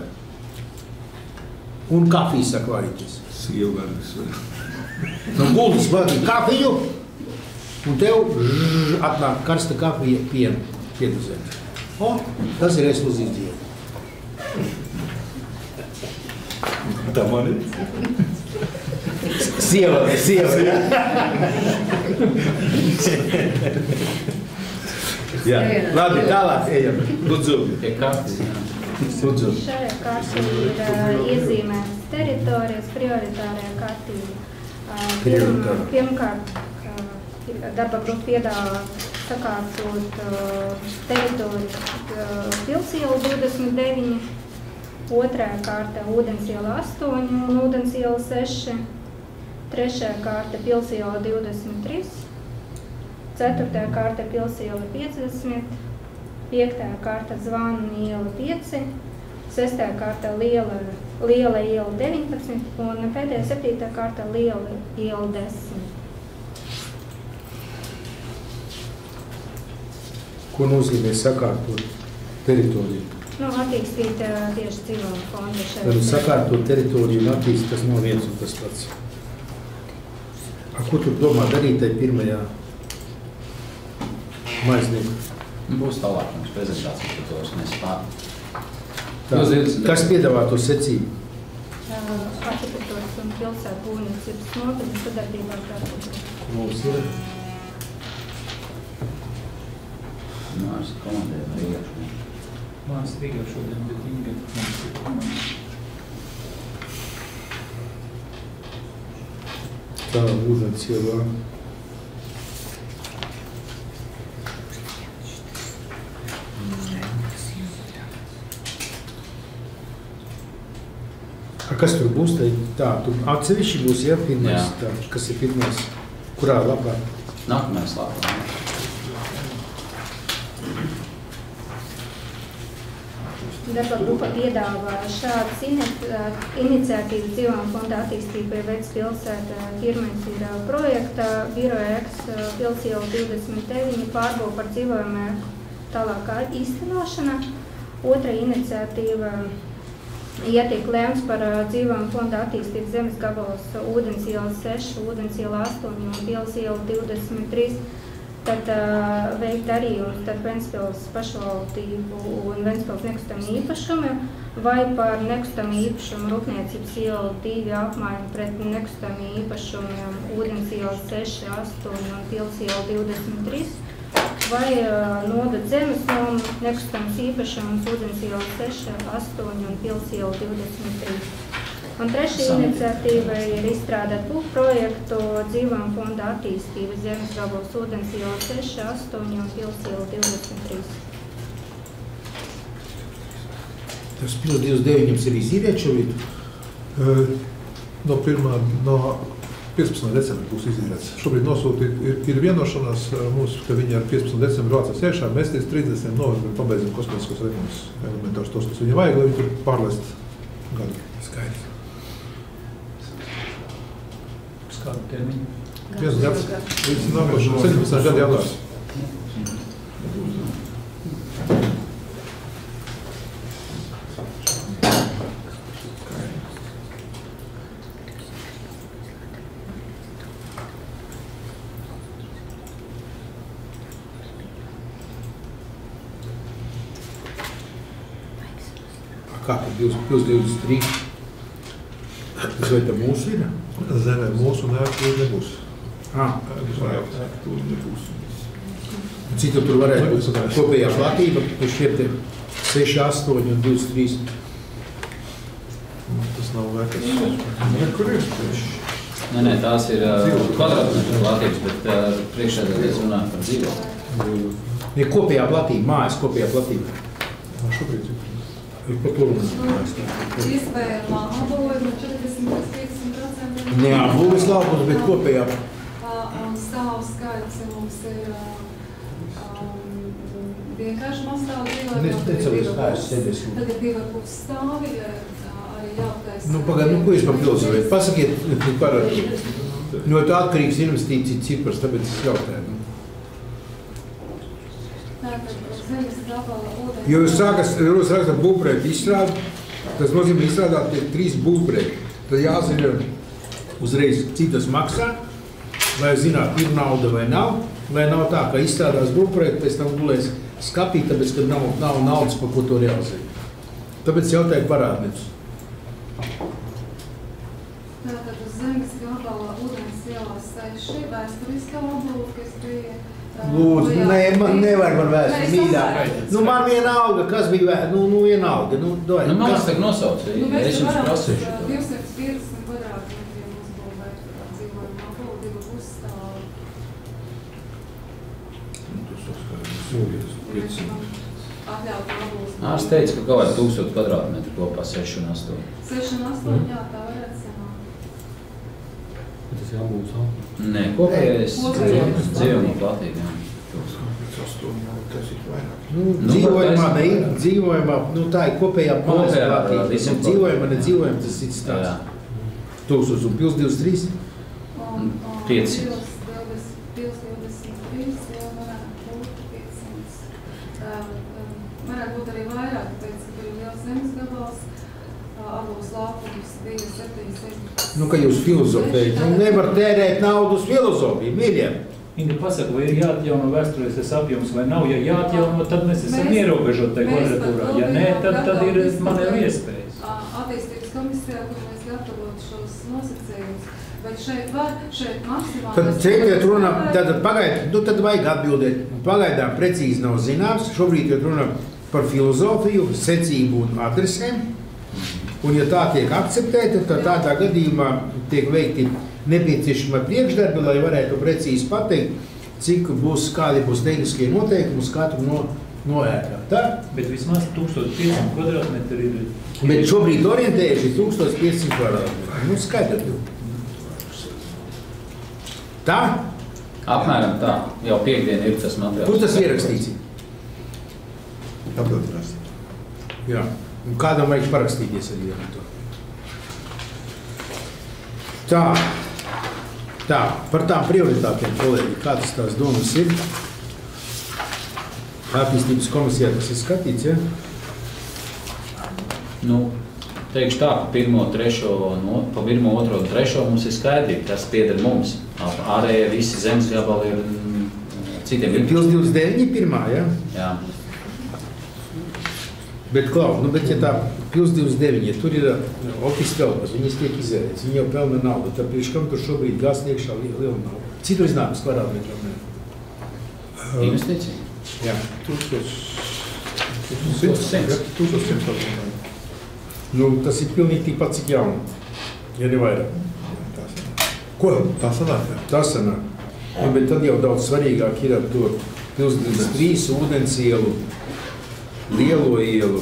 Un kafijas saka varīties. Sievgarnis. No gultas vajag kafiju, un tev žž, atnāk karsta kafija piena pieduzēt. O, tas ir ekskluzīvs dzīvo. Tā man ir. Sieva, sieva, jā. Jā, labi, tālāk ejam. Lūdzu. Pie kartes, jā. Lūdzu. Šajā kartē ir uh, iezīmētas teritorijas, prioritārajā kartī. Uh, pirm, pirmkārt, uh, darba grupa piedāvā sakārtot uh, teritoriju uh, Pilsiela divdesmit deviņi, otrā kārta Ūdensiela astoņi un Ūdensiela seši, trešā kārta Pilsiela divdesmit trīs, ceturtā kārta Pilsiela piecdesmit, piektā kārta Zvanu iela pieci, sestā kārta Liela, Liela iela deviņpadsmit un pēdējā septītā kārta Liela iela desmit. Ko nozīmē sakārtot teritoriju? Nu, attīstīt uh, tieši dzīvojuma fondu šeit. Tad sakārtot teritoriju un attīstīt, tas nav viens un tas pats. A, ko tu domā darīt tai pirmajā maiznieku? Būs tālāk mums prezentācija, par to es nespāru. Tā, kas piedāvā to secību? Uh, arhitektūras un pilsētu būvniecības nodaļa sadarbībā ar arhitektūru. Mums ir. Mārs komandē no iekšā. Mārs Rīgā šodien, bet Inga mums ir komanda. Tā, Ūdensielā. A, kas tur būs? Tā, tā tur atsevišķi būs, ja, pirmais, tā, kas ir pirmais, kurā lapā? Nākamais lapā. Darba grupa piedāvā šādas iniciatīvas dzīvojuma fonda attīstībai veids pilsēta. Pirmais ir projekta biroja X Pilsiela divdesmit deviņi pārbūve par dzīvojumu tālākā īstenošana. Otra iniciatīva ietiek lēmts par dzīvojuma fonda attīstīt zemes gabalos Ūdensiela seši, Ūdensiela astoņi un Pilsiela divdesmit trīs. Tad uh, veikt darījumus starp Ventspils pašvaldību un Ventspils nekustamie īpašumi vai par nekustamie īpašumu Rūpniecības iela divi apmaiņu pret nekustamie īpašumiem Ūdensiela seši, astoņi un Pilsiela divdesmit trīs vai uh, nodot zemes nomu nekustamas īpašumus Ūdensiela seši, astoņi un Pilsiela divdesmit trīs. Un trešā iniciatīva ir izstrādāt būvprojektu dzīvojuma fonda attīstība zemes gabalos Ūdensiela seši, astoņi un Pilsiela divdesmit trīs. Tas Pils divdesmit deviņi ir izīrēt šo vietu? No pirmā, no piecpadsmitā decembrī būs izīmēts. Šobrīd nosūtīt ir, ir vienošanās mums, ka viņi ar piecpadsmitā decembrī vācās iekšā. Mēs līdz trīsdesmitajam novembrim pabeidzam kosmētiskos remontus elementārus tos, kas viņiem vajag, lai viņi tur pārlaist gadu. Skaidrs. Uz kādu termiņu? Viens gads. Līdz nākošajam septiņpadsmitajam gadu jautājums. Kā tad plus divdesmit trīs? Tas vai tā mūsu ir? Zemē mūsu un ērtūri nebūs. Ah. Ērtūri nebūs. Cik tur varētu būt kopējā platība, ka šie te seši, astoņi un divdesmit trīs? Tas nav vērts. Kur ir? Nē, nē, tās ir uh, kvadrātmetru platības, bet uh, priekšsēdētājs runā par dzīvokli. Ja kopējā platība, mājas kopējā platība. Šobrīd ir. Ir pa to runā. Iespējamā apbalvojuma četrdesmit līdz piecdesmit procenti. Neapbūves laukums, bet kopējā. Un stāvu skaits mums ir um, vienkārši mazstāvu dzīvojumi. Es necelos kājas sēdēs. Tad ir divi ar pus stāvi, arī jāptais. Nu, pagad, nu, ko jūs par filozofēt? Pasakiet, par, no tā atkarīgs investīcija cipars, tāpēc es jautāju. Jo jūs sākas, jūs rakstat būvprojektu izstrādi, tas nozīmē izstrādāt tie trīs būvprojekti. Tad jāzina uzreiz, cik tas maksā, lai zināt, ir nauda vai nav, lai nav tā, ka izstrādās būvprojektu, pēc tam gulēs skapīt, tāpēc, ka nav, nav naudas, par ko to realizēt. Tāpēc jautāju parādniekus. Tātad uz zemes gabala ūdens ielā seši, vēsturiskā apbalva, kas bija. Lūdzu, nē, man nevajag man vēsturi, mīļāk. Nu, man vienalga, kas bija vēsturi, nu, nu, vienalga. Nu, doj, nu, man kas tagad nosauc, nu, es jums prasīšu. divsimt piecdesmit kvadrātmetriem uzbūvēt dzīvojumā apbalva, divu pusstāvu. Atļaut apbalvas. Ārsts teica, ka kaut vai tūkstoš kvadrātmetru kopā seši un astoņi. seši un astoņi, jā, tā varētu sanākt. Tas jābūt savu. Nē, kopējais dzīvojumā platība. Nu, dzīvojumā, ne, dzīvojumā, nu tā ir kopējā mājas platība. Dzīvojumā, ne dzīvojumā, tas ir stāsts. Tūkstoš un pils divdesmit trīs? pieci. Pils divdesmit trīs, jau varētu būt piecsimt. Varētu būt arī vairāk, tāpēc, ka ir liels zemes gabals. Abos laukums bija septiņi simti. Nu, ka jūs filozofējat, nu nevar tērēt naudu uz filozofiju, mīļiem. Inga pasaka, vai ir jāatjauno vēsturiskais apjoms vai nav. Ja jāatjauno, tad mēs esam ierobežoti tajā kvadratūrā. Ja nē, tad, tad ir manevru iespējas. Attīstības komisijā, kur mēs gatavot šos nosacējumus. Bet šeit var, šeit maksimāli... Tad ceļiet runā, tad pagaid, nu tad vajag atbildēt. Pagaidām precīzi nav zināms, šobrīd ir runa par filozofiju, secību un adresēm. Un ja tā tiek akceptēta, tad tādā gadījumā tiek veikti nepieciešami priekšdarbi, lai varētu precīzi pateikt, cik būs, kādi būs tehniskie noteikumi uz katru no, no ēkām. Tā? Bet vismaz tūkstoš piecsimt kvadrātmetri ir... Bet šobrīd orientējuši tūkstoš piecsimt kvadrātmetri. Nu, skaidri. Tā? Apmēram tā. Jau piekdien ir tas materiāls. Kur tas ierakstīts? Apildinās. Jā. Un kādam vajag parakstīties ar vienu to. Tā, tā, par tām prioritātiem, kolēģi, kādas tās domas ir? Attīstības komisijā tas ir skatīts, ja? Nu, teikšu tā, pa pirmo, trešo, no, pa pirmo, otro un trešo mums ir skaidrība, tas pieder mums. Ārējie visi zemes gabali ir citiem. Ir pils divdesmit deviņi pirmā, ja? Jā. Bet, Klau, nu, bet ja tā pils divdesmit deviņi, ja tur ir office telpas, viņas tiek izvērēts, viņi jau pelna naudu, tad priekš kam tur šobrīd gās iekšā liela nauda. Cik tur iznākas kvadrātmetram? Investīcija? Jā. Tūkstoš simts. Nu, tas ir pilnīgi tikpat cik jauna, ja ne vairāk. Ko? Tā sanāk, jā. Tā sanāk. Nu, bet tad jau daudz svarīgāk ir ar to pils divdesmit trīs ūdens ielu, lielo ielu,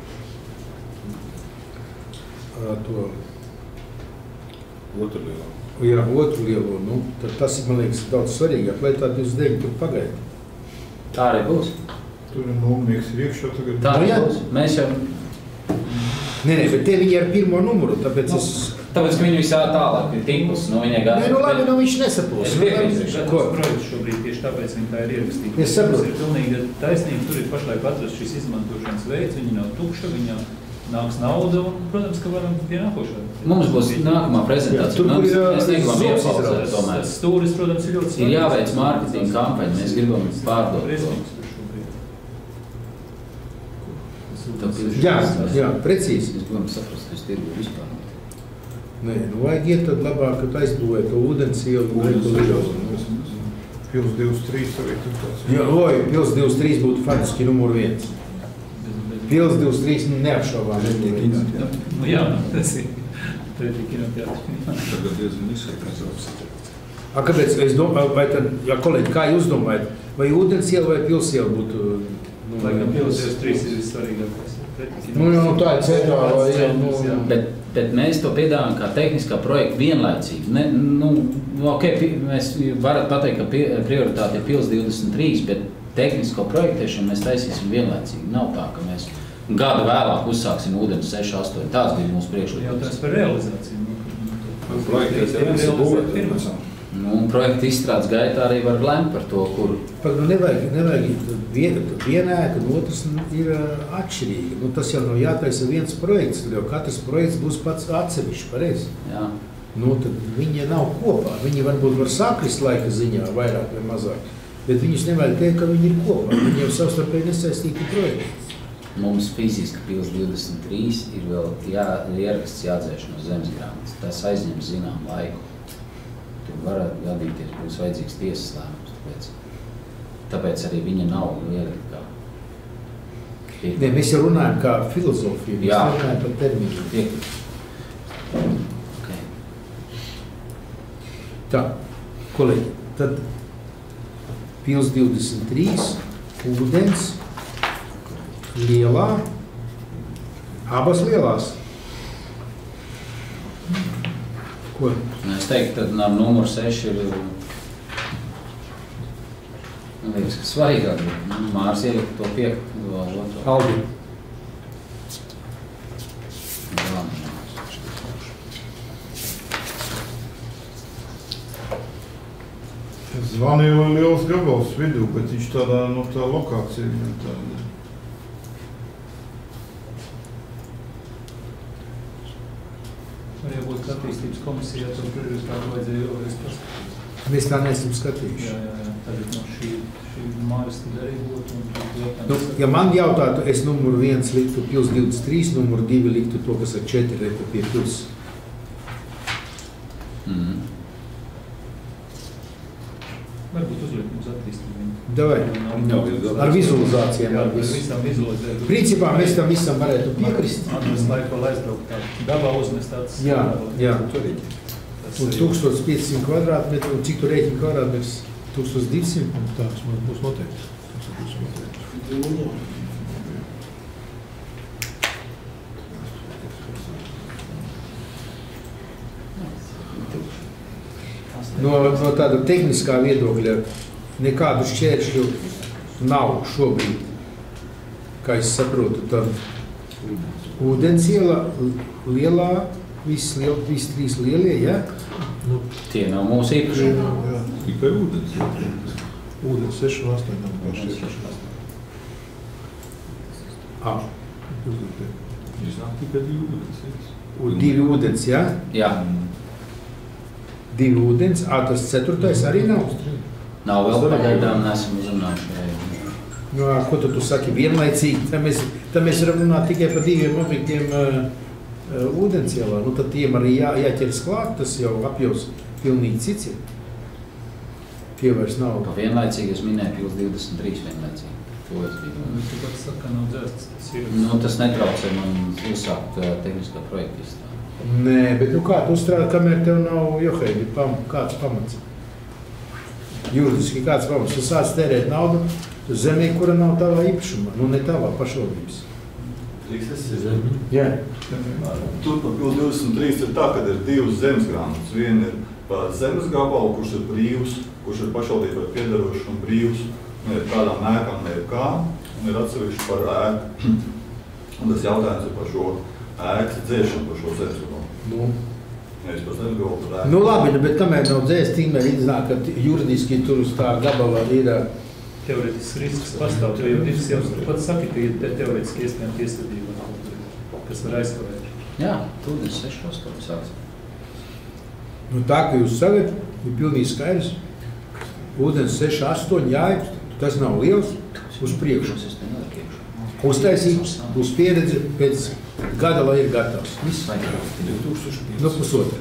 to otru lielo. Jā, otru lielo, nu, tad tas ir, man liekas, daudz svarīgāk, lai tā divdesmit deviņi tur pagaida. Tā arī būs. Tur ir nulnieks iekšā tagad. Tā arī būs. Mēs jau... Nē, nē, bet te viņi ar pirmo numuru, tāpēc es... Tāpēc, ka viņi visā tālāk ir tīklus, no viņa gada. Nē, nu labi, nu viņš nesapūs. Es piekrītu, ka tas projekts šobrīd tieši tāpēc viņi tā ir ierakstīta. Es saprotu. Tas ir pilnīga taisnība, tur ir pašlaik atrast šis izmantošanas veids, viņi nav tukša, viņa nāks nauda un, protams, ka varam pie nākošā. Mums būs nākamā prezentācija. Tur, Mums, kur mēs negribam zobs iepauzēt izrādās. tomēr. Tas stūris, protams, ir ļoti Ir svarīgs. jāveic mārketinga kampaņa, mēs gribam pārdot to. Tāpēc- Jā, jā, precīzi. Mēs gribam saprast, kas tirgu vispār. Nē, nu vajag iet tad labāk, kad aizbūvē to ūdens ielu. Pils divdesmit trīs arī tur tāds. Jā, oj, Pils divdesmit trīs būtu faktiski numur viens. Pils divdesmit trīs neapšaubām. Nu jā, tas ir pretī kinoteātri. Tagad diezgan izsakās. A, kāpēc, es domāju, vai tad, jā, kolēģi, kā jūs domājat, vai ūdens iela vai Pils iela būtu? Nu, Lai gan Pils divdesmit trīs ir vissvarīgākais. Nu, jā, tā ir centrālā, jā, nu, Bet, bet mēs to piedāvājam kā tehniskā projekta vienlaicīgi. Ne, nu, ok, pi- mēs varat pateikt, ka pi- prioritāte ir Pils divdesmit trīs, bet tehnisko projektēšanu mēs taisīsim vienlaicīgi. Nav tā, ka mēs gadu vēlāk uzsāksim ūdens seši astoņi. Tāds bija mūsu priekšlikums. Jautājums par realizāciju. Projektēs ir viens būvēt pirmā. Nu, un projekta izstrādes gaitā arī var lemt par to, kur Pat, nu, nevajag, nevajag viena, viena ēka un otrs ir uh, atšķirīga. Nu, tas jau nav jātaisa viens projekts, jo katrs projekts būs pats atsevišķi, pareizi. jā. Nu, tad viņi nav kopā. Viņi varbūt var sakrist laika ziņā vairāk vai mazāk, bet viņus nevajag teikt, ka viņi ir kopā. Viņi jau savstarpēji nesaistīti projekti. Mums fiziski Pils divdesmit trīs ir vēl jā, ieraksts jādzēš no zemes grāmatas. Tas aizņem zinām laiku. Tur varētu gadīties, būs vajadzīgs tiesas lēmums. Tāpēc, tāpēc arī viņa nav ielikt kā. Nē, mēs jau runājam kā filozofiju, mēs Jā. runājam par terminu. Piekrīt. Okay. Tā, kolēģi, tad Pils divdesmit trīs, ūdens, lielā, abas lielās. Ko? Es teiktu, tad ar numuru seši ir, man liekas, ka svarīgāk. Nu, Mārs ielikt to piektu vēl otru. Aldi. Jā. Zvanīja vēl liels gabals vidū, bet viņš tādā, nu, tā lokācija viņam tāda. Var jau būt attīstības komisijā, to prioritāti vajadzēja jau es paskatīt. Mēs tā neesam skatījuši. Jā, jā, jā. Tagad no šī, šī mājas tad arī būtu. Un tad Nu, jautājums. ja man jautātu, es numuru viens liktu Pils divdesmit trīs, numuru divi liktu to, kas ar četri reku pie Pils. Mm. Varbūt uzliek mums attīstību. Davai, ar vizualizācijām. Jā, Ar ar visu. visām vizualizēm. Principā mēs tam visam varētu piekrist. Atrast laiku vēl aizbraukt tā. Dabā uzmest tāds. Jā, jā. Tas Un arī- tūkstoš piecsimt kvadrātmetru, un cik tu rēķini kvadrātmetrs? tūkstoš divsimt? Tā, tas man būs noteikti. Tas būs noteikti. No, no tāda tehniskā viedokļa nekādu šķēršļu nav šobrīd, kā es saprotu, tad ūdens iela lielā, viss liel, viss trīs lielie, ja? Nu, Tie nav mūsu īpašumi. jā, Tikai ūdens. ūdens seši un astoņi nav paši. Ah, Viņš nav tikai divi ūdens. un divi ūdens, ja? Jā, Divi ūdens, ā, tas ceturtais arī nav. nav vēl pagaidām, nesam uzrunājuši. Nu, ā, ko tu, tu saki vienlaicīgi? Tā mēs, tā mēs varam runāt tikai par diviem objektiem uh, uh, ūdensielā. Nu, tad tiem arī jā, jāķers klāt, tas jau apjos pilnīgi cits ir. Tie vairs nav. Pa vienlaicīgi es minēju Pils divdesmit trīs vienlaicīgi. To es biju. Nu, tu pats saka, nav dzēsts, tas ir. Nu, tas netraucē man uzsākt uh, tehniskā projekta izstrādi. Nē, bet nu kā tu uzstrādā, kamēr tev nav joheidi, pam, kāds pamats? Juridiski kāds pamats? Tu sāc tērēt naudu zemē, kura nav tavā īpašumā, nu ne tavā pašvaldības. Jā. Jā. Tur pa Pils divdesmit trīs ir tā, ka ir divas zemes grāmatas. Viena ir par zemes gabalu, kurš ir brīvs, kurš ir pašvaldībai piederošs un brīvs, un ir kādām ēkām, ne ir kā, un ir atsevišķi par ēku. Un tas jautājums ir par šo ēkas dzēšanu, par šo zemes gabalu. Nu. Nevis par zemes gabalu, par ēku. Nu labi, bet kamēr nav dzēst, tikmēr iznāk, ka juridiski tur uz tā gabala ir... Teoretisks risks pastāv, jo jau divas jau pat saki, ka ir te teoretiski iespējami tiesvedība, kas var aizkavēt. Jā, tūdens seši astoņi sāks. Nu tā, ka jūs sagat, ir pilnīgi skaidrs. Ūdens seši astoņi jāiet, tas nav liels, uz priekšu. Uztaisīt, uz pieredzi pēc gada, lai ir gatavs. Viss? Nu, pusotra.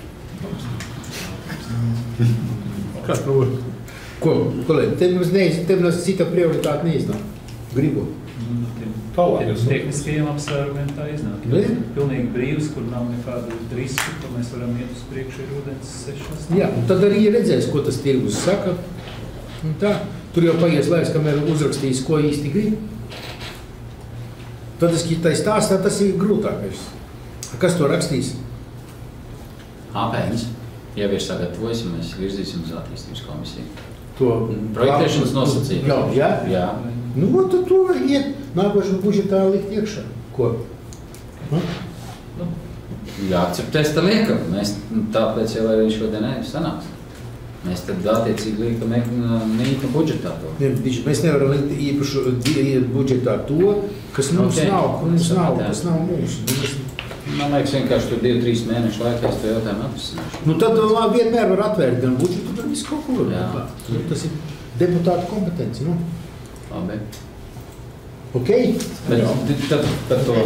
Kāds problēma? Ko, kolēģi, te mums neiz, te mums cita prioritāte neiznāk. Gribu. Tālāk. Tehniskajiem apsvērumiem tā iznāk. Ne? Pilnīgi brīvs, kur nav nekādu risku, ka mēs varam iet uz priekšu ir ūdens sešas. Jā, un tad arī redzēs, ko tas tirgus saka. Un tā, tur jau paies laiks, kamēr uzrakstīs, ko īsti grib. Tad es tai stāstā, tas ir grūtākais. Kas to rakstīs? Āpēns jau ir sagatavojis, un mēs virzīsim uz attīstības komisiju. To projektēšanas nosacījums. Jā, jā? Jā. Nu, tad to iet nākošanu budžetā likt iekšā. Ko? Ha? Jāakceptēs tā liekam. Mēs tāpēc jau arī šodien sanāks. Mēs tad attiecīgi liekam mīta budžetā to. Ne, mēs nevaram likt īpašu budžetā to, kas mums Okay. nav, kas Mēs nav, saprotam. kas nav mūsu. Mēs, Man liekas, vienkārši tur divi, trīs mēnešu laikā es to jautājumu atrisināšu. nu tad labi, vienmēr var atvērt gan budžetu, gan visu kaut ko. Jā. Nu, tas ir deputātu kompetence, nu. Labi. Ok? Bet tad par to,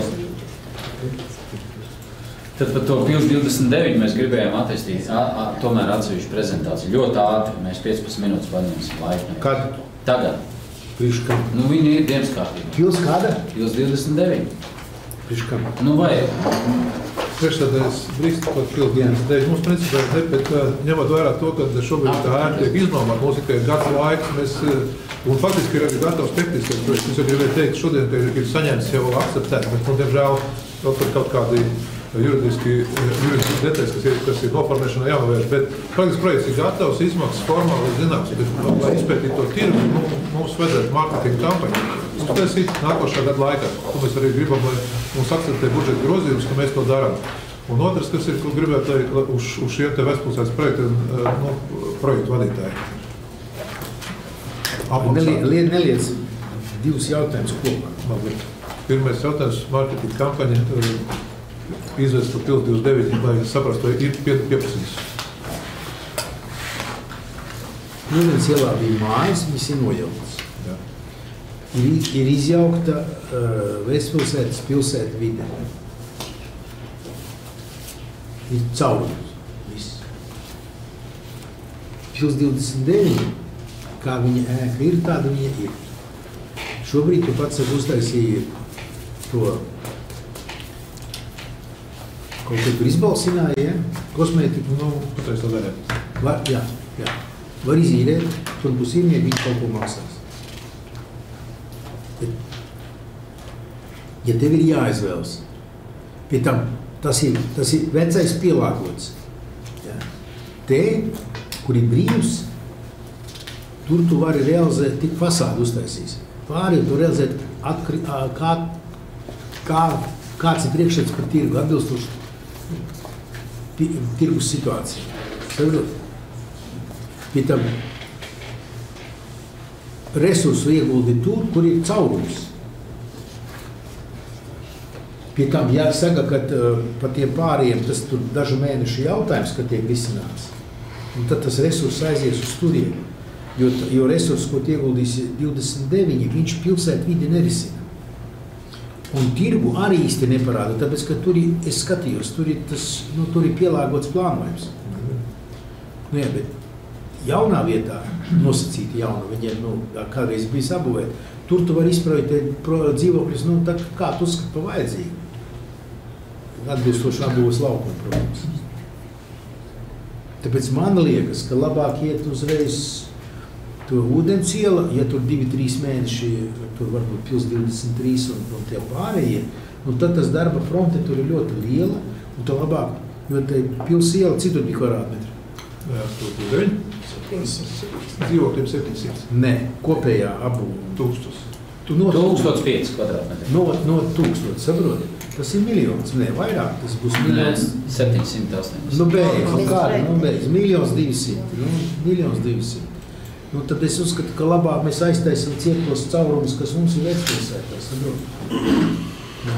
tad par to pils divdesmit deviņi mēs gribējām attīstīt, a, a, tomēr atsevišķu prezentāciju. Ļoti ātri, mēs piecpadsmit minūtes paņemsim laiku. Kad? Tagad. Priekškam. Nu, viņi ir dienas kārtībā. Pils kāda? Pils divdesmit deviņi. Priekškam. Nu, vai? Priekšsēdājs drīkst pat pils dienas dēļ. Mums principā ne, bet ņemot vērā to, ka šobrīd tā ēka tiek iznomāta, mums ir tikai gads laiks, mēs, un faktiski ir arī gatavs tehniskais projekts. Es jau gribēju teikt, šodien ka ir, ir saņemts jau akceptēt, bet, nu, diemžēl, vēl tur kaut kādi juridiski, juridiski detaļas, kas ir, kas ir noformēšanā jānovērš, bet praktiski projekts ir gatavs, izmaksas formāli zināms, bet, nu, lai izpētītu to tirgu, nu, mums vajadzētu mārketinga kampaņu uztaisīt nākošā gada laikā. To mēs arī gribam, lai mums akceptē budžeta grozījumus, ka mēs to darām. Un otrs, kas ir, ko gribētu teikt uz, uz šiem te Vestpilsētas projektiem, nu, projektu vadītāji. Neliec, neliec divus jautājumus kopā. Pirmais jautājums, mārketinga kampaņa, izvest par pils divdesmit deviņi, lai saprastu, vai ir pieprasījums. Ūdens ielā bija mājas, viņas ir nojauktas. Ir, ir izjaukta uh, Vestpilsētas pilsēta vide. Ir caurums. Viss. Pils divdesmit deviņi, kā viņa ēka ir, tāda viņa ir. Šobrīd tu pats ar uztaisīji to kaut ko tur izbalsināja, ja? Kosmētiku. Nu, patreiz tā darē. Var, jā, jā. Var izīrēt, tur būs īrnieki, viņi kaut ko maksās. Ja tev ir jāizvēlas, pie tam tas ir, tas ir vecais pielāgots. Ja. Te, kur ir brīvs, tur tu vari realizēt, tik fasādu uztaisīs. Pāri tu realizēt, atkri, kā, kā, kāds ir priekšstats par tirgu, atbilstoši tirgus situāciju. Saprot? Pie tam resursu ieguldi tur, kur ir caurums. Pie tam jāsaka, ka uh, pa tiem pāriem tas tur dažu mēnešu jautājums, kad tiek risināts. Un tad tas resurs aizies uz turieni. Jo, jo resurs, ko ieguldīs divdesmit deviņi, viņš pilsētu vidi nerisina. Un tirgu arī īsti neparāda, tāpēc, ka tur ir, es skatījos, tur ir, tas, nu, tur ir pielāgots plānojums. Nu, jā, bet jaunā vietā, nosacīti jauna, viņiem, nu, kādreiz bija sabūvēt, tur tu var izprojektēt dzīvokļus, nu, tā kā tu uzskat pa vajadzīgu. Atbilstoši apbūves laukuma, protams. Tāpēc man liekas, ka labāk iet uzreiz to ūdens iela, ja tur divi, trīs mēneši, tur varbūt pils divdesmit trīs un, un tie pārējie, nu tad tas darba fronte tur ir ļoti liela, un tā labāk, jo te pils iela citur bija kvadrātmetri. Jā, astoņdesmit deviņi. Dzīvokļiem septiņsimt. Nē, kopējā abu. Tūkstus. Tu no tūkstoš pieci kvadrātmetri. No, no tūkstoši, saproti? Tas ir miljons, nē, vairāk, tas būs miljons. septiņsimt astoņdesmit. Nu, beidz, nu kā, nu, beidz, miljons divsimt, nu, miljons divsimt. Nu, tad es uzskatu, ka labāk mēs aiztaisam cietos caurumus, kas mums ir vecpilsētā, saproti? Nu,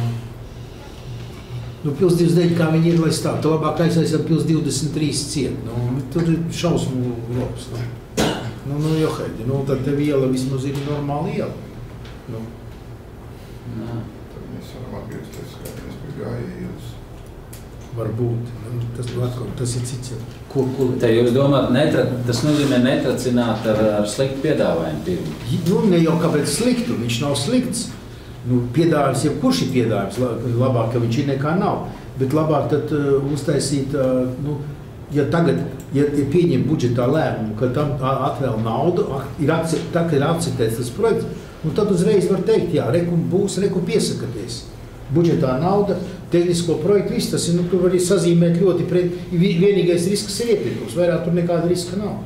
nu pils divdesmit deviņi, kā viņi ir, lai stāv, tad labāk aiztaisam pils divdesmit trīs ciet, nu, tur ir šausmu lops, nu. Nu, nu, johaidi, nu, tad tev iela vismaz ir normāla iela. Nu. Nā. Tad mēs varam atgriezties, kā mēs pie gāja ielas. Varbūt. Nu, tas, atkal, tas ir cits. Ko, ko? Te jūs domāt, netra, tas nozīmē netracināt ar, ar sliktu piedāvājumu pirmu? Nu, ne jau kāpēc sliktu, viņš nav slikts. Nu, piedāvājums, ja kurš ir piedāvājums, labāk, ka viņš ir nekā nav. Bet labāk tad uh, uztaisīt, uh, nu, ja tagad, ja pieņem budžetā lēmumu, ka tam atvēl naudu, ir akcept, tā, ka ir akceptēts tas projekts, un tad uzreiz var teikt, jā, reku būs, reku piesakaties. Budžetā nauda, tehnisko projektu, viss tas ir, nu, tu vari sazīmēt ļoti pret, vienīgais risks ir iepirkums, vairāk tur nekāda riska nav.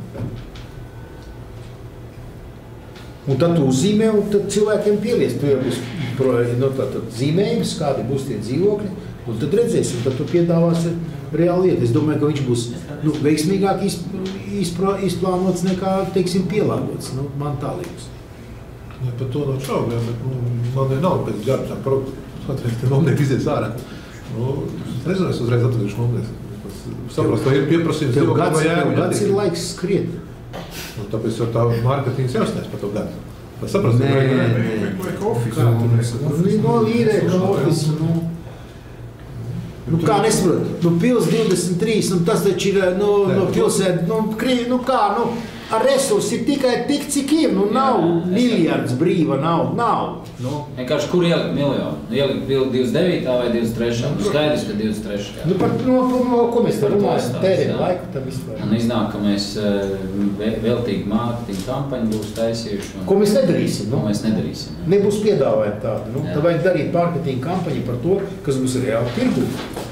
Un tad tu uzzīmē, un tad cilvēkiem pielies, tu jau būs no, tā, tad zīmējums, kādi būs tie dzīvokļi, un tad redzēsim, tad tu piedāvāsi reāli lietu. Es domāju, ka viņš būs nu, veiksmīgāk izpro, izplānots nekā, teiksim, pielāgots. Nu, man tā liekas. Ja, par to nav šaubu, ja, bet nu, man nav pēc gadu tā produktu. Atreiz, te nomnieki izies ārā. Nu, es nezinu, es uzreiz atradīšu nomnieki. Saprast, vai ir pieprasījums. Tev gads, tev gads ir laiks skriet. Nu, tāpēc ar tā mārketings jāsniedz par to gadu. Vai saprast, nē, nē, nē. Vai ofis. Nu, īrē, ka ofis, nu. Nu, kā nesaprot? Nu, pils divdesmit trīs, nu, tas taču ir, nu, no pilsēt, nu, krī, nu, kā, nu, ar resursi ir tikai tik, cik ir, nu, nav miljards brīva nauda, nav. Nu. Vienkārši, kur ielikt miljonu? Ielikt divdesmit devītā vai divdesmit trešā? Nu, skaidrs, ka divdesmit trešā. Nu, par, no, no, ko mēs par runājam? Tērēm laiku tam vispār. Un iznāk, ka mēs veltīgi mārketinga kampaņu būs taisījuši. Un... Ko mēs nedarīsim? Nu? Ko mēs nedarīsim. Ja. Nebūs piedāvājumi tādi. Nu, tad vajag darīt mārketinga kampaņu par to, kas būs reāli tirgu.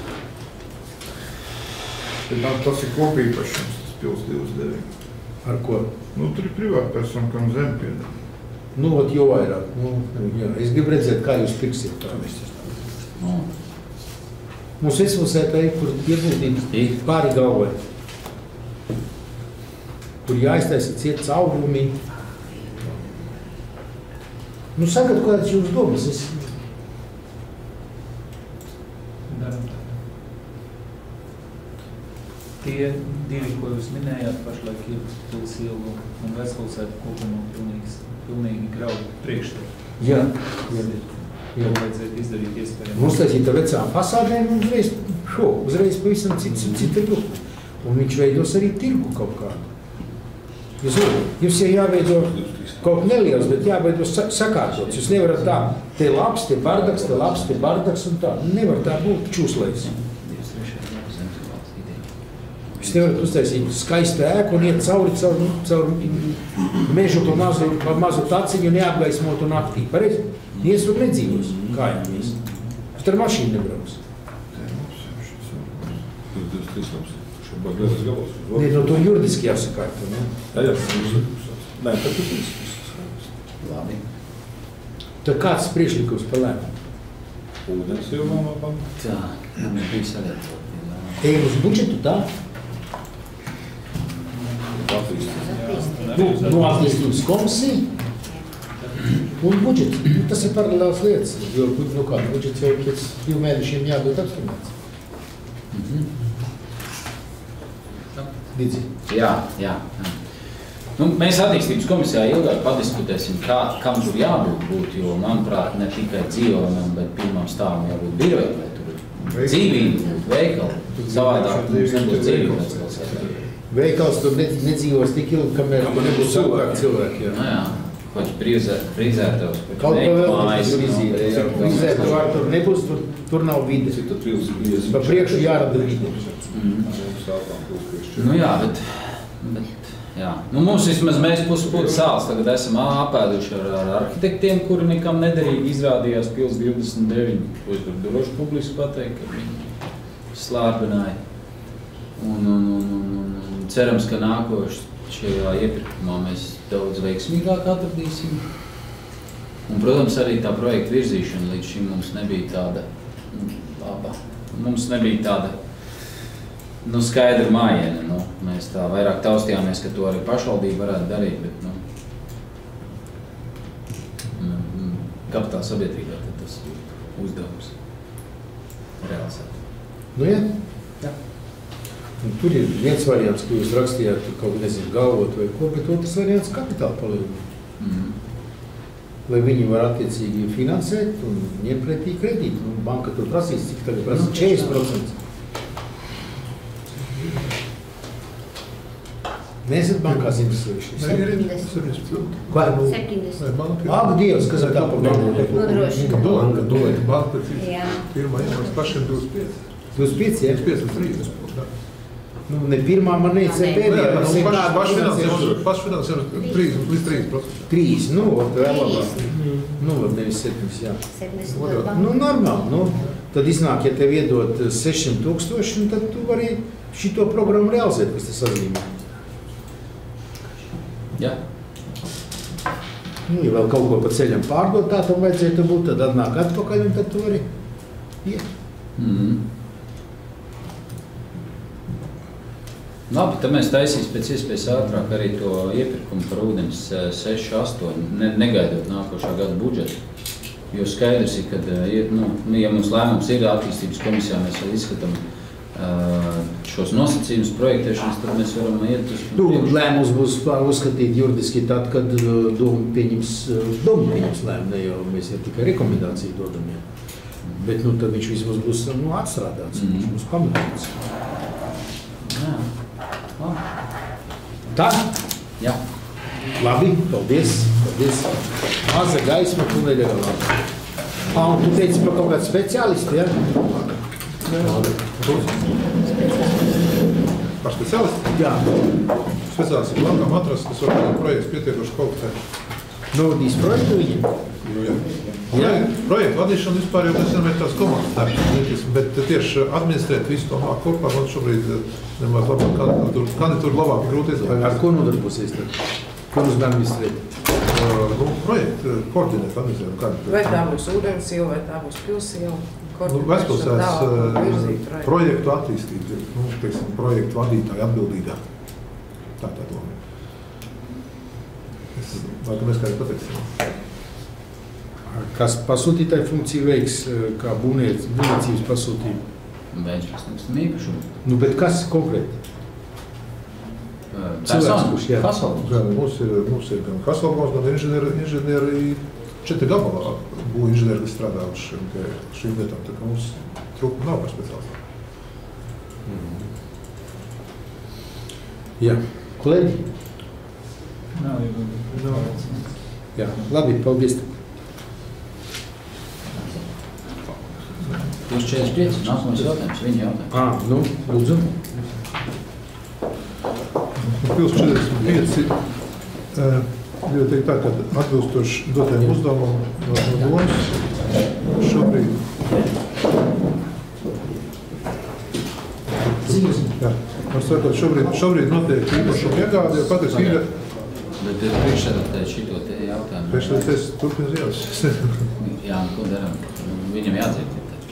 Tas ir kopīpašums, tas pils divdesmit deviņi. Ar ko? Nu, tur ir privāta persona, kam zem piedāvā. Nu, ot, jo vairāk. Nu, jā. Es gribu redzēt, kā jūs pirksiet tā. Nu. Mums vismulsētā ir, kur ieguldīt pāri galvai. Kur jāiztaisa ciet caurumi. Nu, sakat, kādas jūs domas? Es... Tie divi, ko jūs minējāt, pašlaik ir pils ielu un vecpilsētu kopumā pilnīgi, pilnīgi graudu priekšstatu. Jā. Jā. Jā. Vajadzētu izdarīt iespējami. Mums taisīt ar vecām fasādēm un uzreiz, šo, uzreiz pavisam cits, cita grupa. Un viņš veidos arī tirgu kaut kādu. Jūs, jūs jau jāveido kaut neliels, bet jāveido sakārtots. Jūs nevarat tā, te labs, te bardaks, te labs, te bardaks un tā. Nevar tā būt čūslēs. Jūs nevarat uztaisīt skaistu ēku un iet cauri, cauri, cauri mežu to mazu, mazu taciņu un neapgaismot un naktī. Pareizi? Nies tur nedzīvos. Kā jau mēs? Jūs ar mašīnu nebrauks. Nē, no to juridiski jāsakārto, ne? Jā, jā. Nē, tad ir labi. Tad kāds priekšlikums par lēmumu? Ūdens jau nav labāk. Tā, mums bija saredzot. Ejam uz budžetu, tā? Nu, no attīstības komisija un budžets. Nu, tas ir paralēlas lietas, jo nu, kā, budžets jau pēc divu mēnešiem jābūt apstiprināts. Mhm. Lidzi. Jā, jā. Nu, mēs attīstības komisijā ilgāk padiskutēsim, kā, kam tur jābūt būt, jo, manuprāt, ne tikai dzīvojumam, bet pirmam stāvam jābūt biroja, vai tur dzīvību būt veikali. Savādāk mums nebūs dzīvību vecpilsētā. Veikals tur nedzīvos tik ilgi, kamēr nebūs cilvēki cilvēki. Jā. Nu, jā. Kaut frizētos, kaut kā vēl tur izīvē, jā. Frizēt var tur nebūs, tur, tur nav vides. Pa priekšu jārada vide. Mm. Nu jā, bet, bet jā. Nu, mums vismaz mēs puspūtu sāls tagad esam apēduši ar, ar arhitektiem, kuri nekam nederīgi izrādījās pils divdesmit deviņi. Ko es tur droši publiski pateikt, ka viņi slārbināja. Un, un, un, un, un cerams, ka nākošajā iepirkumā mēs daudz veiksmīgāk atradīsim. Un, protams, arī tā projekta virzīšana līdz šim mums nebija tāda laba. Mums nebija tāda nu, skaidra mājiena. Nu, mēs tā vairāk taustījāmies, ka to arī pašvaldība varētu darīt, bet nu, kapitāla sabiedrībā tad tas ir uzdevums realizēt. Nu, jā. jā. Un tur ir viens variants, ko jūs rakstījāt, tur kaut, nezinu, galvot vai ko, bet otrs variants kapitāla palīdzība. Mm-hmm. Lai viņi var attiecīgi finansēt un ņemt pretī kredītu. Un banka tur prasīs, cik tagad prasa četrdesmit procenti. Neesat bankās interesējušies? septiņdesmit. Ko? septiņdesmit. Ak, Dievs, kas ir tā par banku? Nodrošina. Banka dod, banka Jā. pirmā iemās pašiem divdesmit pieci. divdesmit pieci, jā? divdesmit pieci līdz trīsdesmit. Nu, ne pirmā man neica pēdējā. Pašfinansējums trīs līdz trīs procenti. trīs, nu, vēl labāk. Nu, nevis septiņas, jā. Nu, normāli, nu. Tad iznāk, ja tev iedod sešsimt tūkstoši, tad tu vari šito programmu realizēt, kas tas atzīmē. Jā. Nu, ja vēl kaut ko pa ceļam pārdot, tā tam vajadzētu būt, tad atnāk atpakaļ un tad tu vari iet. Mm-hmm. Labi, tad mēs taisīs pēc iespējas ātrāk arī to iepirkumu par ūdens seši astoņi, ne, negaidot nākošā gada budžetu. Jo skaidrs ir, ka, nu, ja mums lēmums ir attīstības komisijā, mēs vēl izskatām uh, šos nosacījumus projektēšanas, tad mēs varam iet uz... Nu, lēmums būs uzskatīt juridiski tad, kad doma pieņems, doma pieņems lēmumu, ne jau mēs jau tikai rekomendāciju dodam. Ja. Bet nu, tad viņš vismaz būs nu, atstrādāts, mm. viņš būs pamatots. Jā. Tā? Jā. Labi, paldies. paldies. Maza gaisma, tu neļauj labi. Ā, un tu teici par kaut kādu speciālistu, ja? Par speciālistu? Jā. Speciālists ir lankām atrast, kas var būt projekts pietiekoši kvalificēt. Novadīs projektu viņam? Nu, jā. Jā. Projektu vadīšana vispār jau tas ir tās komandas darbs, bet tieši administrēt visu to māk kopā, man šobrīd nemaz labāk kandidatūru, kandidatūru labāk ir grūti izvēlēt. Ar ko nodarbosies tad? Ko uz administrēt? Uh, nu, projektu koordinēt, administrēt. Kandidatūru. Vai tā būs ūdens ila, vai tā būs pilsila? Nu, Vecpilsētas uh, projektu attīstīt, nu, teiksim, projektu vadītāji atbildīgā. Tā tā doma. Es, vai tu mēs kādi pateiksim? Kas pasūtītāju funkciju veiks, kā būvniecības pasūtību? Veids pasniegsim īpašumu. Nu, bet kas konkrēti? Cilvēks, kurš, jā. Kasalgons. Jā, mums ir, mums ir gan Kasalgons, gan inženieri, inženieri četri gabalā būvu inženieri, kas strādā uz šim, šim lietām. Tā kā mums trūkuma nav par speciālistiem. Mm. Jā. Kolēģi? Nav, jau nav. Jā, labi, paldies. Jūs četrdesmit pieci, nākamais jautājums, viņa jautājums. Ā, nu, lūdzu. Pils četrdesmit pieci, uh, jau teikt tā, ka atbilstoši dotajam uzdevumam no, no domas šobrīd. Jā, man sakot, šobrīd, šobrīd notiek īpašumu iegādi, jo patiks īga. Bet priekšsēdētāji šito te jautājumu. Priekšsēdētājs turpina zināts. Jā, un ko darām? Viņam jāatzīst.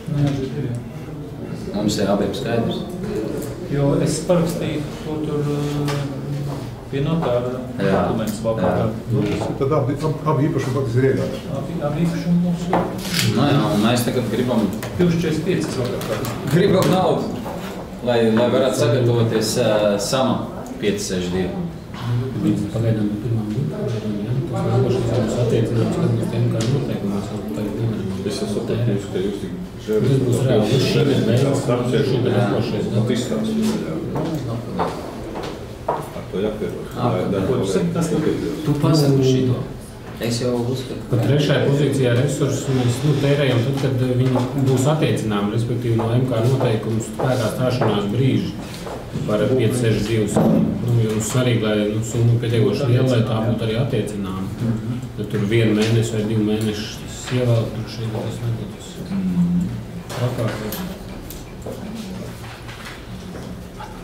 Mums ir abiem skaidrs. Jo es parakstīju to tur pie notāra dokumentus vākātā. Tad abi, abi īpašumi faktiski ir iegādā. Abi, abi īpašumi mūsu. Nā, jā, un mēs tagad gribam... četrdesmit pieci vākātā. Gribam naudu, lai, lai varētu sagatavoties uh, sama pieci seši divi. Pagaidām ir pirmām būtām, ja? Tas nākošais mums attiecināms, kad mēs tiem kā noteikumās vēl tagad nevaram. Es esmu sapratījuši, ka jūs tik Tas būs reāli. Šī ir veids, šī ir nākošais. Tas izstāsts. Ar to jāpierot. Tu pasaki šito. Es jau uzskatu. Pa trešajā pozīcijā resursus mēs nu, tērējam tad, kad viņi būs attiecinām, respektīvi no M K noteikumu spēkā stāšanās brīži par pieci seši divus. Nu, jums svarīgi, lai nu, summa pietiekoši liela, lai tā būtu arī attiecinām. Ja tur vienu mēnesi vai divu mēnešu tas ievēl, tur šeit tas nebūtu. Prakāk.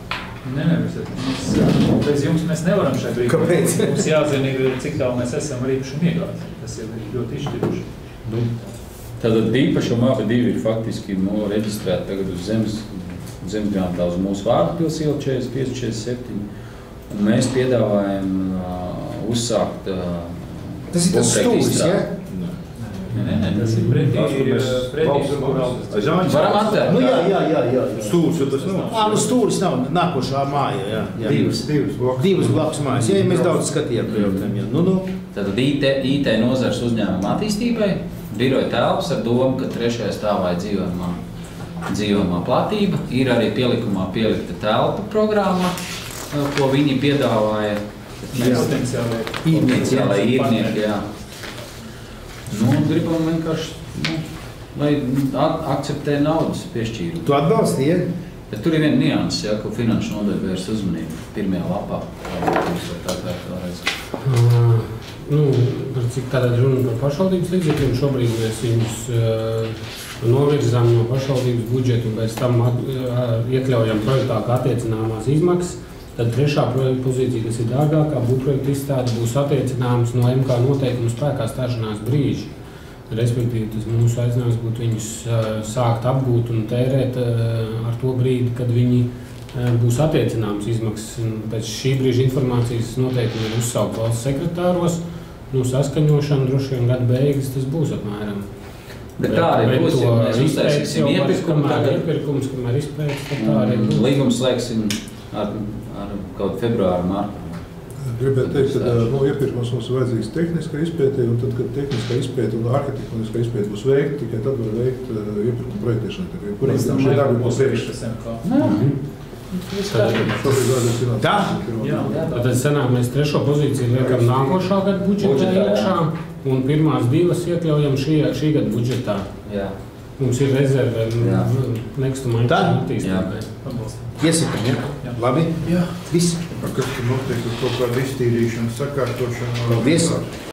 Nē, nē, mēs, bez jums mēs nevaram šai brīdī. Kāpēc? Mums jāzina, cik tālu mēs esam ar īpašumu iegādi. Tas jau ir ļoti izšķiroši. Nu, tātad īpašumi abi divi ir faktiski no, reģistrēti tagad uz zemes, zemesgrāmatā uz mūsu vārdu pilsēlu četrdesmit pieci četrdesmit septiņi. Un mēs piedāvājam uh, uzsākt uh, Tas ir tas stūris, ja? Nē, nē, tas ir pretī, pretī tur, kur augas. Varam atvērt. Nu jā, jā, jā, jā. Stūris, jo tas nav. Ā, nu stūris nav, nākošā māja, jā. jā. Divas, divas blakus. Divas blakus mājas, jā, ja mēs daudz skatījām pie jautājumiem, jā. Nu, nu. Tātad I T, I T nozars uzņēmuma attīstībai, biroja telpas ar domu, ka trešajā stāvā ir dzīvojamā, dzīvojamā platība. Ir arī pielikumā pielikta telpa programma, ko viņi piedāvāja. Potenciālai īrnieki, jā. Nu, gribam vienkārši, nu, lai akceptē naudas piešķīrumu. Tu atbalsti, ja? Bet tur ir viena nianses, ja, ko finanšu nodaļa vērs uzmanību pirmajā lapā. Uh, nu, par cik tādā runa par pašvaldības līdzekļiem, šobrīd mēs viņus uh, novirzām no pašvaldības budžetu un pēc tam at, uh, iekļaujam projektā kā attiecināmās izmaksas. Tad trešā projekta pozīcija, kas ir dārgākā, būvprojekta izstāde, būs attiecināms no M K noteikumu spēkā stāšanās brīža. Respektīvi, tas mūsu aicinājums būtu viņus uh, sākt apgūt un tērēt uh, ar to brīdi, kad viņi uh, būs attiecināms izmaksas. Un pēc šī brīža informācijas noteikumi ir uzsaukt valsts sekretāros. Nu, saskaņošana droši vien gada beigas tas būs apmēram. Bet tā arī būs, ja mēs uztaisīsim iepirkumu tagad. Iepirkums, kamēr izpēc, tad tā arī būs. Līgums slēgsim ar, ar kaut februāru, martu. Gribētu teikt, ka nu, iepirkums mums ir vajadzīgs tehniskā izpētē, un tad, kad tehniskā izpēte un arhitektoniskā izpēte būs veikta, tikai tad var veikt uh, iepirkumu projektēšanu. Pēc tam šī darba būs vēršas M K. Tā? Tad sanāk, mēs trešo pozīciju liekam nākošā gada budžetā iekšā, un pirmās divas iekļaujam šī, šī gada budžetā. Jā. Mums ir rezerve nekustamā attīstībai. Iesakam, ja? Jā. Labi? Jā. Viss. Kas tur notiek uz kaut kādu iztīrīšanu, sakārtošanu? Paldies.